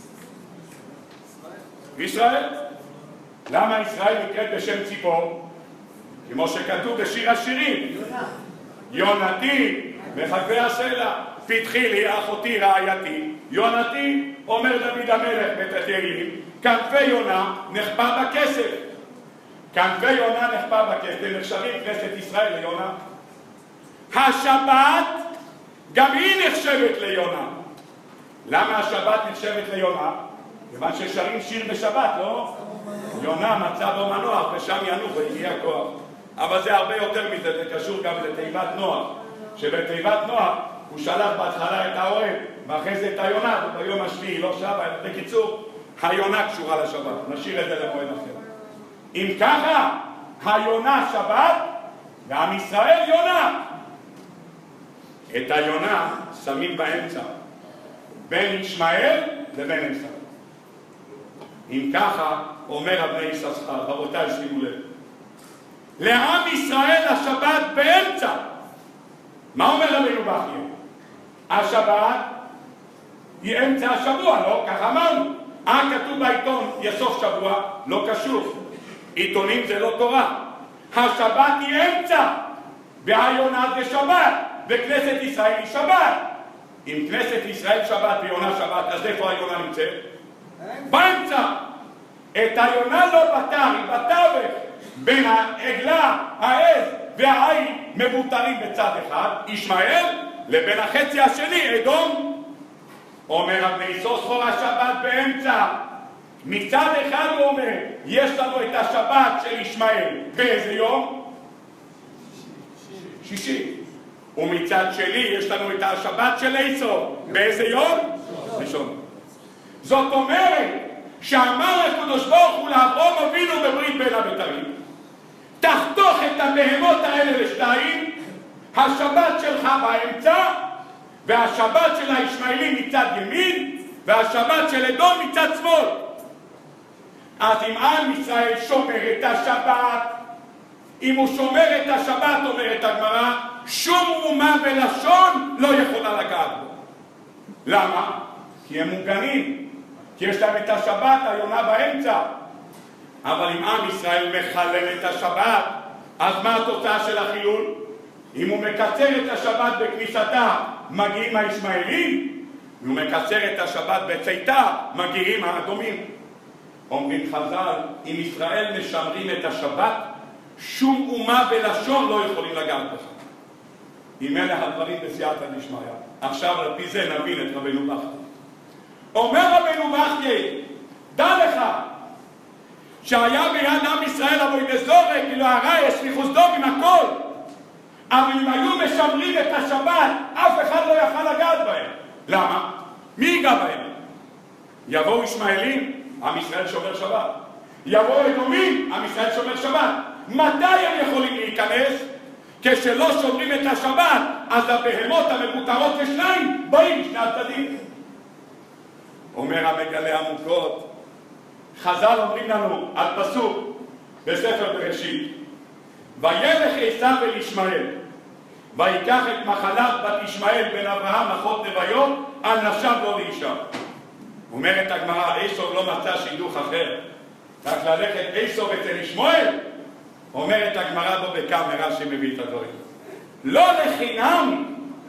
ישראל. למה ישראל נקראת בשם ציפור? כמו שכתוב בשיר השירים, יונתי וחגבי הסלע, פתחי לי אחותי רעייתי. יונתי, אומר דוד המלך בתהילים, כנפי יונה נחבא בכסף. כנפי יונה נחבא בכסף, נחשבים כנסת ישראל ליונה. השבת גם היא נחשבת ליונה. למה השבת נחשבת ליונה? כיוון ששרים שיר בשבת, לא? יונה מצא בו מנוח ושם ינוח והגיע כוח. אבל זה הרבה יותר מזה, זה קשור גם לתיבת נוח, שבתיבת נוח הוא שלח בהתחלה את האוהל ואחרי זה את היונה, וביום השביעי לא שבת. בקיצור, היונה קשורה לשבת, נשאיר את זה למועד אחר. אם ככה, היונה שבת ועם ישראל יונה. את היונה שמים באמצע בין ישמעאל לבין עשו. אם ככה, אומר הבני איססחר, רבותיי שימו לב, לעם ישראל השבת באמצע. מה אומר רבינו בחייא? השבת היא אמצע השבוע, לא? ככה אמרנו. אה, כתוב בעיתון יסוף שבוע, לא קשור. עיתונים זה לא תורה. השבת היא אמצע, והיונה זה שבת, וכנסת ישראל היא שבת. אם כנסת ישראל שבת ויונה שבת, אז איפה היונה נמצאת? באמצע. את היונה לא בתר, היא בתווך. בין העגלה, העז והעין מבוטרים בצד אחד, ישמעאל, לבין החצי השני, אדום. אומר הבני איסוסחור, השבת באמצע. מצד אחד הוא אומר, יש לנו את השבת של ישמעאל. באיזה יום? שישי. ומצד שלי יש לנו את השבת של עשו. באיזה יום? ראשון. זאת אומרת שאמר הקדוש ברוך הוא לאברהם אבינו בברית בין הבתרים, תחתוך את הבהמות האלה לשתיים, השבת שלך באמצע, והשבת של הישמעאלים מצד ימין, והשבת של אדום מצד שמאל. אז אם עם ישראל שומר את השבת, אם הוא שומר את השבת, אומרת הגמרא, שום אומה ולשון לא יכולה לגעת בו. למה? כי הם מוגנים, כי יש להם את השבת היונה באמצע. אבל אם עם ישראל מחלל את השבת, אז מה התוצאה של החילול? אם הוא מקצר את השבת בכניסתה, מגיעים הישמעאלים, אם הוא מקצר את השבת בצאתה, מגיעים האדומים. אומרים חז"ל, אם ישראל משמרים את השבת, שום אומה ולשון לא יכולים לגעת בך. אם אלה הדברים בסייעתא דשמיא. עכשיו על פי זה נבין את רבנו בכייה. אומר רבנו בכייה, דע לך שהיה ביד עם ישראל אבוי דזורי, כאילו הרעי, סליחוס דום עם הכל, אבל אם היו משמרים את השבת, אף אחד לא יכל לגעת בהם. למה? מי ייגע בהם? יבואו ישמעאלים, עם ישראל שומר שבת. יבואו אדומים, עם ישראל שומר שבת. מתי הם יכולים להיכנס? כשלא שומרים את השבת, אז הבהמות המקוטרות לשניים באים משני הצדדים. אומר המגלה עמוקות, חז"ל אומרים לנו על פסוק בספר בראשית, וילך עשיו אל ישמעאל, ויקח את מחלת בת ישמעאל בן אברהם אחות נוויות, על נשב לא לאישה. אומרת הגמרא, עשו לא מצא שידוך אחר, רק ללכת עשו אצל ישמעאל. אומרת הגמרא בו בקמרה שמביא את הדברים. לא לחינם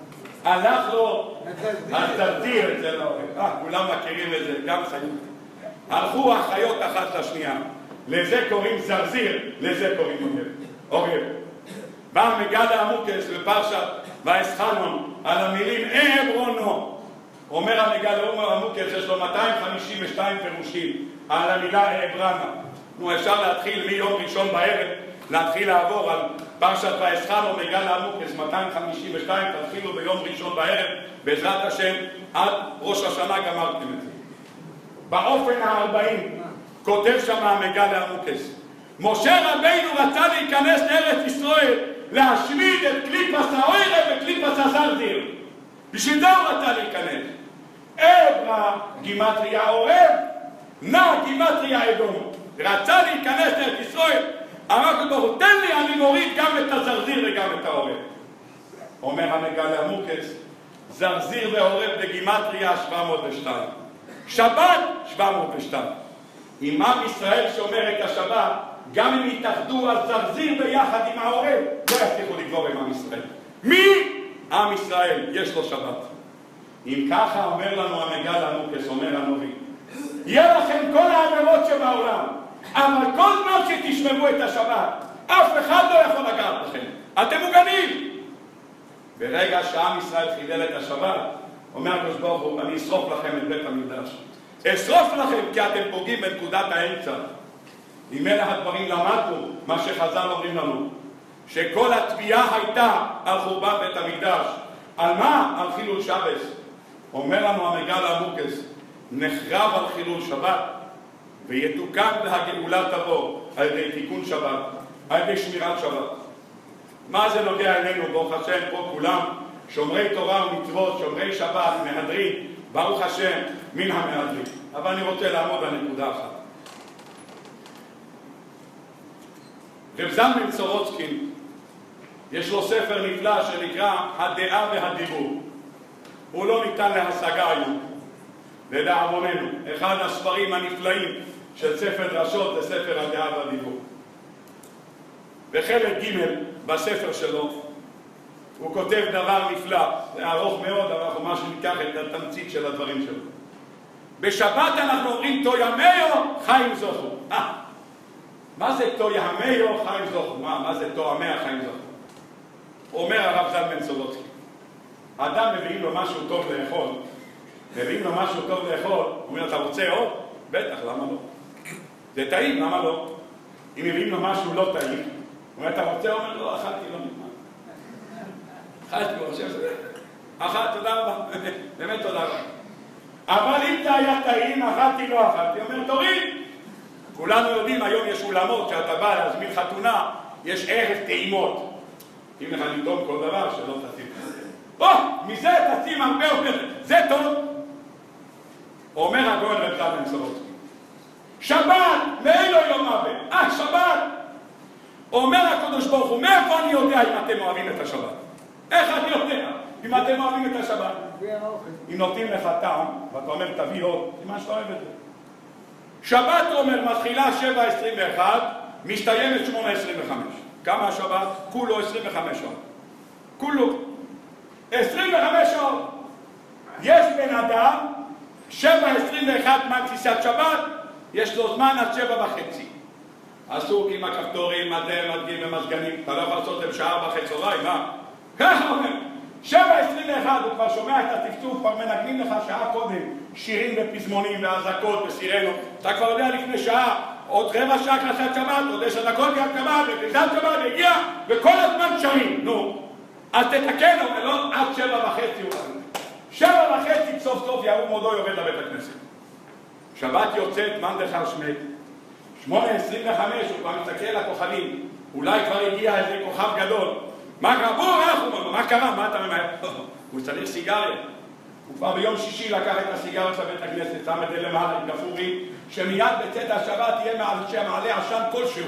הלך לו הזרזיר אצל ההורים. אה, כולם מכירים את זה, גם חיות. הלכו החיות אחת לשנייה. לזה קוראים זרזיר, לזה קוראים אוהב. אוהב. בא מגלה עמוקס בפרשת ואסחנון על המילים עברונו. אומר המגלה עמוקס, יש לו מאתיים חמישים ושתיים פירושים על המילה עברנה. נו, אפשר להתחיל מיום ראשון בערב, להתחיל לעבור על פרשת ואסחנון מגלה עמוקס, מאתיים חמישים ושתיים, תתחילו ביום ראשון בערב, בעזרת השם, עד ראש השנה גמרתם את זה. באופן הארבעים, כותב שם המגלה עמוקס, משה רבינו רצה להיכנס לארץ ישראל, להשמיד את קליפס האוירב וקליפס הזרזיר. בשביל זה הוא רצה להיכנס. עברה גימטריה עורב, נע גימטריה אדום. רצה להיכנס לארץ ישראל, אמר לו, תן לי, אני מוריד גם את הזרזיר וגם את העורב. אומר המגלה עמוקס, זרזיר ועורב בגימטריה שבע מאות ושתיים. שבת שבע מאות ושתיים. אם עם ישראל שומר את השבת, גם אם יתאחדו על זרזיר ביחד עם העורב, לא יצליחו לגבור עם עם ישראל. מי? עם ישראל, יש לו שבת. אם ככה אומר לנו המגלה עמוקס, אומר הנביא, יהיה לכם כל העבירות שבעולם, אבל כל זמן שתשמרו את השבת, אף אחד לא יכול לגעת לכם. אתם מוגנים. ברגע שעם ישראל חילל את השבת, אומר הקדוש ברוך הוא, אני אשרוף לכם את בית המקדש. אשרוף לכם כי אתם פוגעים בנקודת האמצע. אם אלה הדברים למדנו, מה שחז"ל אומרים לנו, שכל התביעה הייתה על חורבן בית המקדש. על מה? על חילול שבת. אומר לנו המגלה עמוקס, נחרב על חילול שבת, ויתוקן והגאולה תבוא על ידי תיקון שבת, על ידי שמירת שבת. מה זה נוגע אלינו? ברוך השם, פה כולם שומרי תורה ומצוות, שומרי שבת, מהדרים, ברוך השם, מן המהדרים. אבל אני רוצה לעמוד על נקודה אחת. רב זלמן סורוצקין, יש לו ספר נפלא שנקרא הדעה והדיבור. הוא לא ניתן להשגה היום, לדאבוננו. אחד הספרים הנפלאים של ספר דרשות זה ספר הדעה והדיבור. בחלק ג' בספר שלו הוא כותב דבר נפלא, זה ארוך מאוד, אבל אנחנו משהו ניקח את התמצית של הדברים שלו. בשבת אנחנו אומרים תוימיו חיים זוכו. אה, מה זה תוימיו חיים זוכו? מה, מה זה תואמיה חיים זוכו? אומר הרב זלמן סורוצקין, האדם מביאים לו משהו טוב לאכול, מביאים לו משהו טוב לאכול, הוא אומר, אתה רוצה עוד? בטח, למה לא? זה טעים, למה לא? אם מביאים לו משהו לא טעים, הוא אומר, אתה רוצה? הוא אומר, לא, אכלתי, לא נגמר. אחת כמו השם שלי. אחת, תודה רבה. באמת תודה רבה. אבל אם זה היה טעים, אכלתי לא אכלתי, אומר תוריד. כולנו יודעים, היום יש אולמות שאתה בא להזמין חתונה, יש ערב טעימות. אם לך לטעום כל דבר, שלא תשים. או, מזה תשים הרבה אומר, זה טוב. אומר הגאון רב זלמן סורוצקי. שבת, מאין לו יום מוות. אה, שבת. אומר הקדוש ברוך הוא, מאיפה אני יודע אם אתם אוהבים את השבת? איך אני יודע אם אתם אוהבים את השבת? אם נותנים לך טעם, ואתה אומר תביא עוד, זה מה שאתה אוהב את זה. שבת אומר מתחילה שבע עשרים ואחת, מסתיימת שמונה עשרים וחמש. כמה השבת? כולו עשרים וחמש שעות. כולו. עשרים וחמש שעות. יש בן אדם, שבע עשרים ואחת מהכניסת שבת, יש לו זמן עד שבע וחצי. עסוק עם הכפתורים, מדי, מדגים ומזגנים. אתה לא יכול לעשות את זה בשעה ארבע אחרי צהריים, מה? ככה אומר. שבע עשרים ואחת, הוא כבר שומע את התקצוב, כבר מנגנים לך שעה קודם, שירים ופזמונים והזקות וסירנות. אתה כבר יודע לפני שעה, עוד רבע שעה כנסת שבת, עוד עשר דקות יד שבת, וכניסת שבת הגיע, וכל הזמן שרים. נו, אז תתקן, אבל לא עד שבע וחצי הוא חזר. שבע וחצי סוף סוף ירום מודו יורד לבית הכנסת. שבת יוצאת, מנדכר שמת. שמונה עשרים וחמש, הוא כבר מסתכל לכוכבים. אולי כבר הגיע איזה כוכב גדול. מה קרה? בוא, אנחנו, מה קרה? מה אתה ממהר? הוא צריך סיגריה. הוא כבר ביום שישי לקח את הסיגריה של בית הכנסת, שם את זה למעלה עם גפורים, שמיד בצאת השבת יהיה מעלה עשן כלשהו.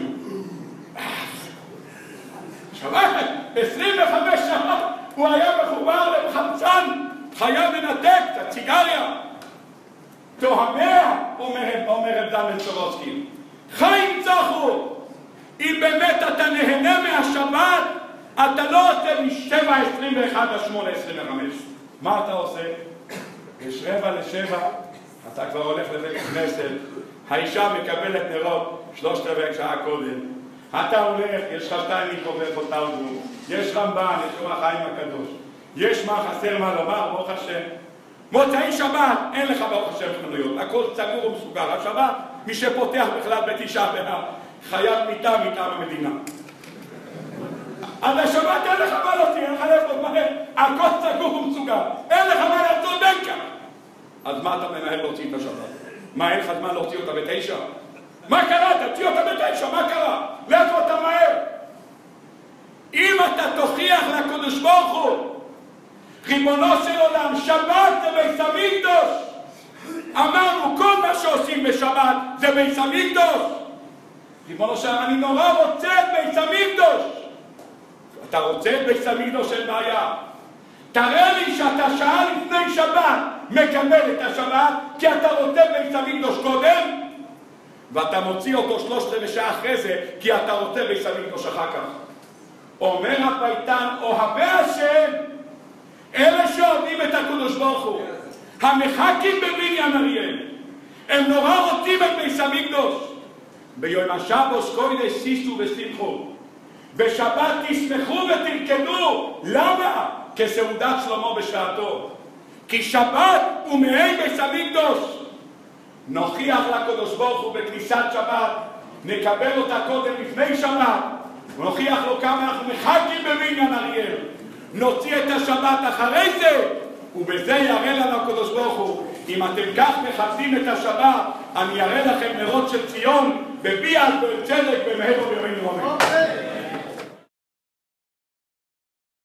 שבת, עשרים וחמש שעות, הוא היה מחובר לחמצן, חייב לנתק את הסיגריה. תוהמיה, אומר רב זלמן סורוצקי, חיים צחו, אם באמת אתה נהנה מהשבת, אתה לא עושה מ-שבע עשרים ואחת עד שמונה עשרים וחמש. מה אתה עושה? יש רבע לשבע, אתה כבר הולך לבית הכנסת, האישה מקבלת נרות שלושת רבעי שעה קודם, אתה הולך, יש לך שטייניקוב ופוטאוזו, יש רמב"ן, יש אור החיים הקדוש, יש מה חסר מה לומר, ברוך השם. מוצאי שבת, אין לך ברוך השם חנויות, הכל סגור ומסוגר. השבת, מי שפותח בכלל בתשעה באב, חייב מיטה מטעם המדינה. אז השבת אין לך מה להוציא, אין לך לאפות מהר, הכל סגור ומסוגר, אין לך מה לעשות בין כאן. אז מה אתה מנהל להוציא את השבת? מה, אין לך זמן להוציא אותה בתשע? מה קרה? תוציא אותה בתשע, מה קרה? לאיפה אתה מהר? אם אתה תוכיח לקדוש ברוך הוא, ריבונו של עולם, שבת זה בית המקדש. אמרנו, כל מה שעושים בשבת זה בית המקדש. ריבונו של עולם, אני נורא רוצה את בית המקדש. אתה רוצה את בית המקדש של בעיה. תראה לי שאתה שעה לפני שבת מקבל את השבת, כי אתה רוצה בית המקדש קודם, ואתה מוציא אותו שלושת רבעי שעה אחרי זה, כי אתה רוצה בית המקדש אחר כך. אומר הפייטן, אוהבי השם, אלה שאוהבים את הקדוש ברוך הוא, המחכים בבניין אריאל, הם נורא רוצים את בית המקדש. ביום השבוס קודש שישו ושמחו, בשבת תשמחו ותרקדו. למה? כסעודת שלמה בשעתו. כי שבת הוא מעין בית המקדש. נוכיח לקדוש ברוך הוא בכניסת שבת, נקבל אותה קודם לפני שבת, ונוכיח לו כמה אנחנו מחכים בבניין אריאל. נוציא את השבת אחרי זה, ובזה יראה לנו הקדוש ברוך הוא, אם אתם כך מכבדים את השבת, אני אראה לכם נרות של ציון, בביאת צדק במהרה בימינו אמן.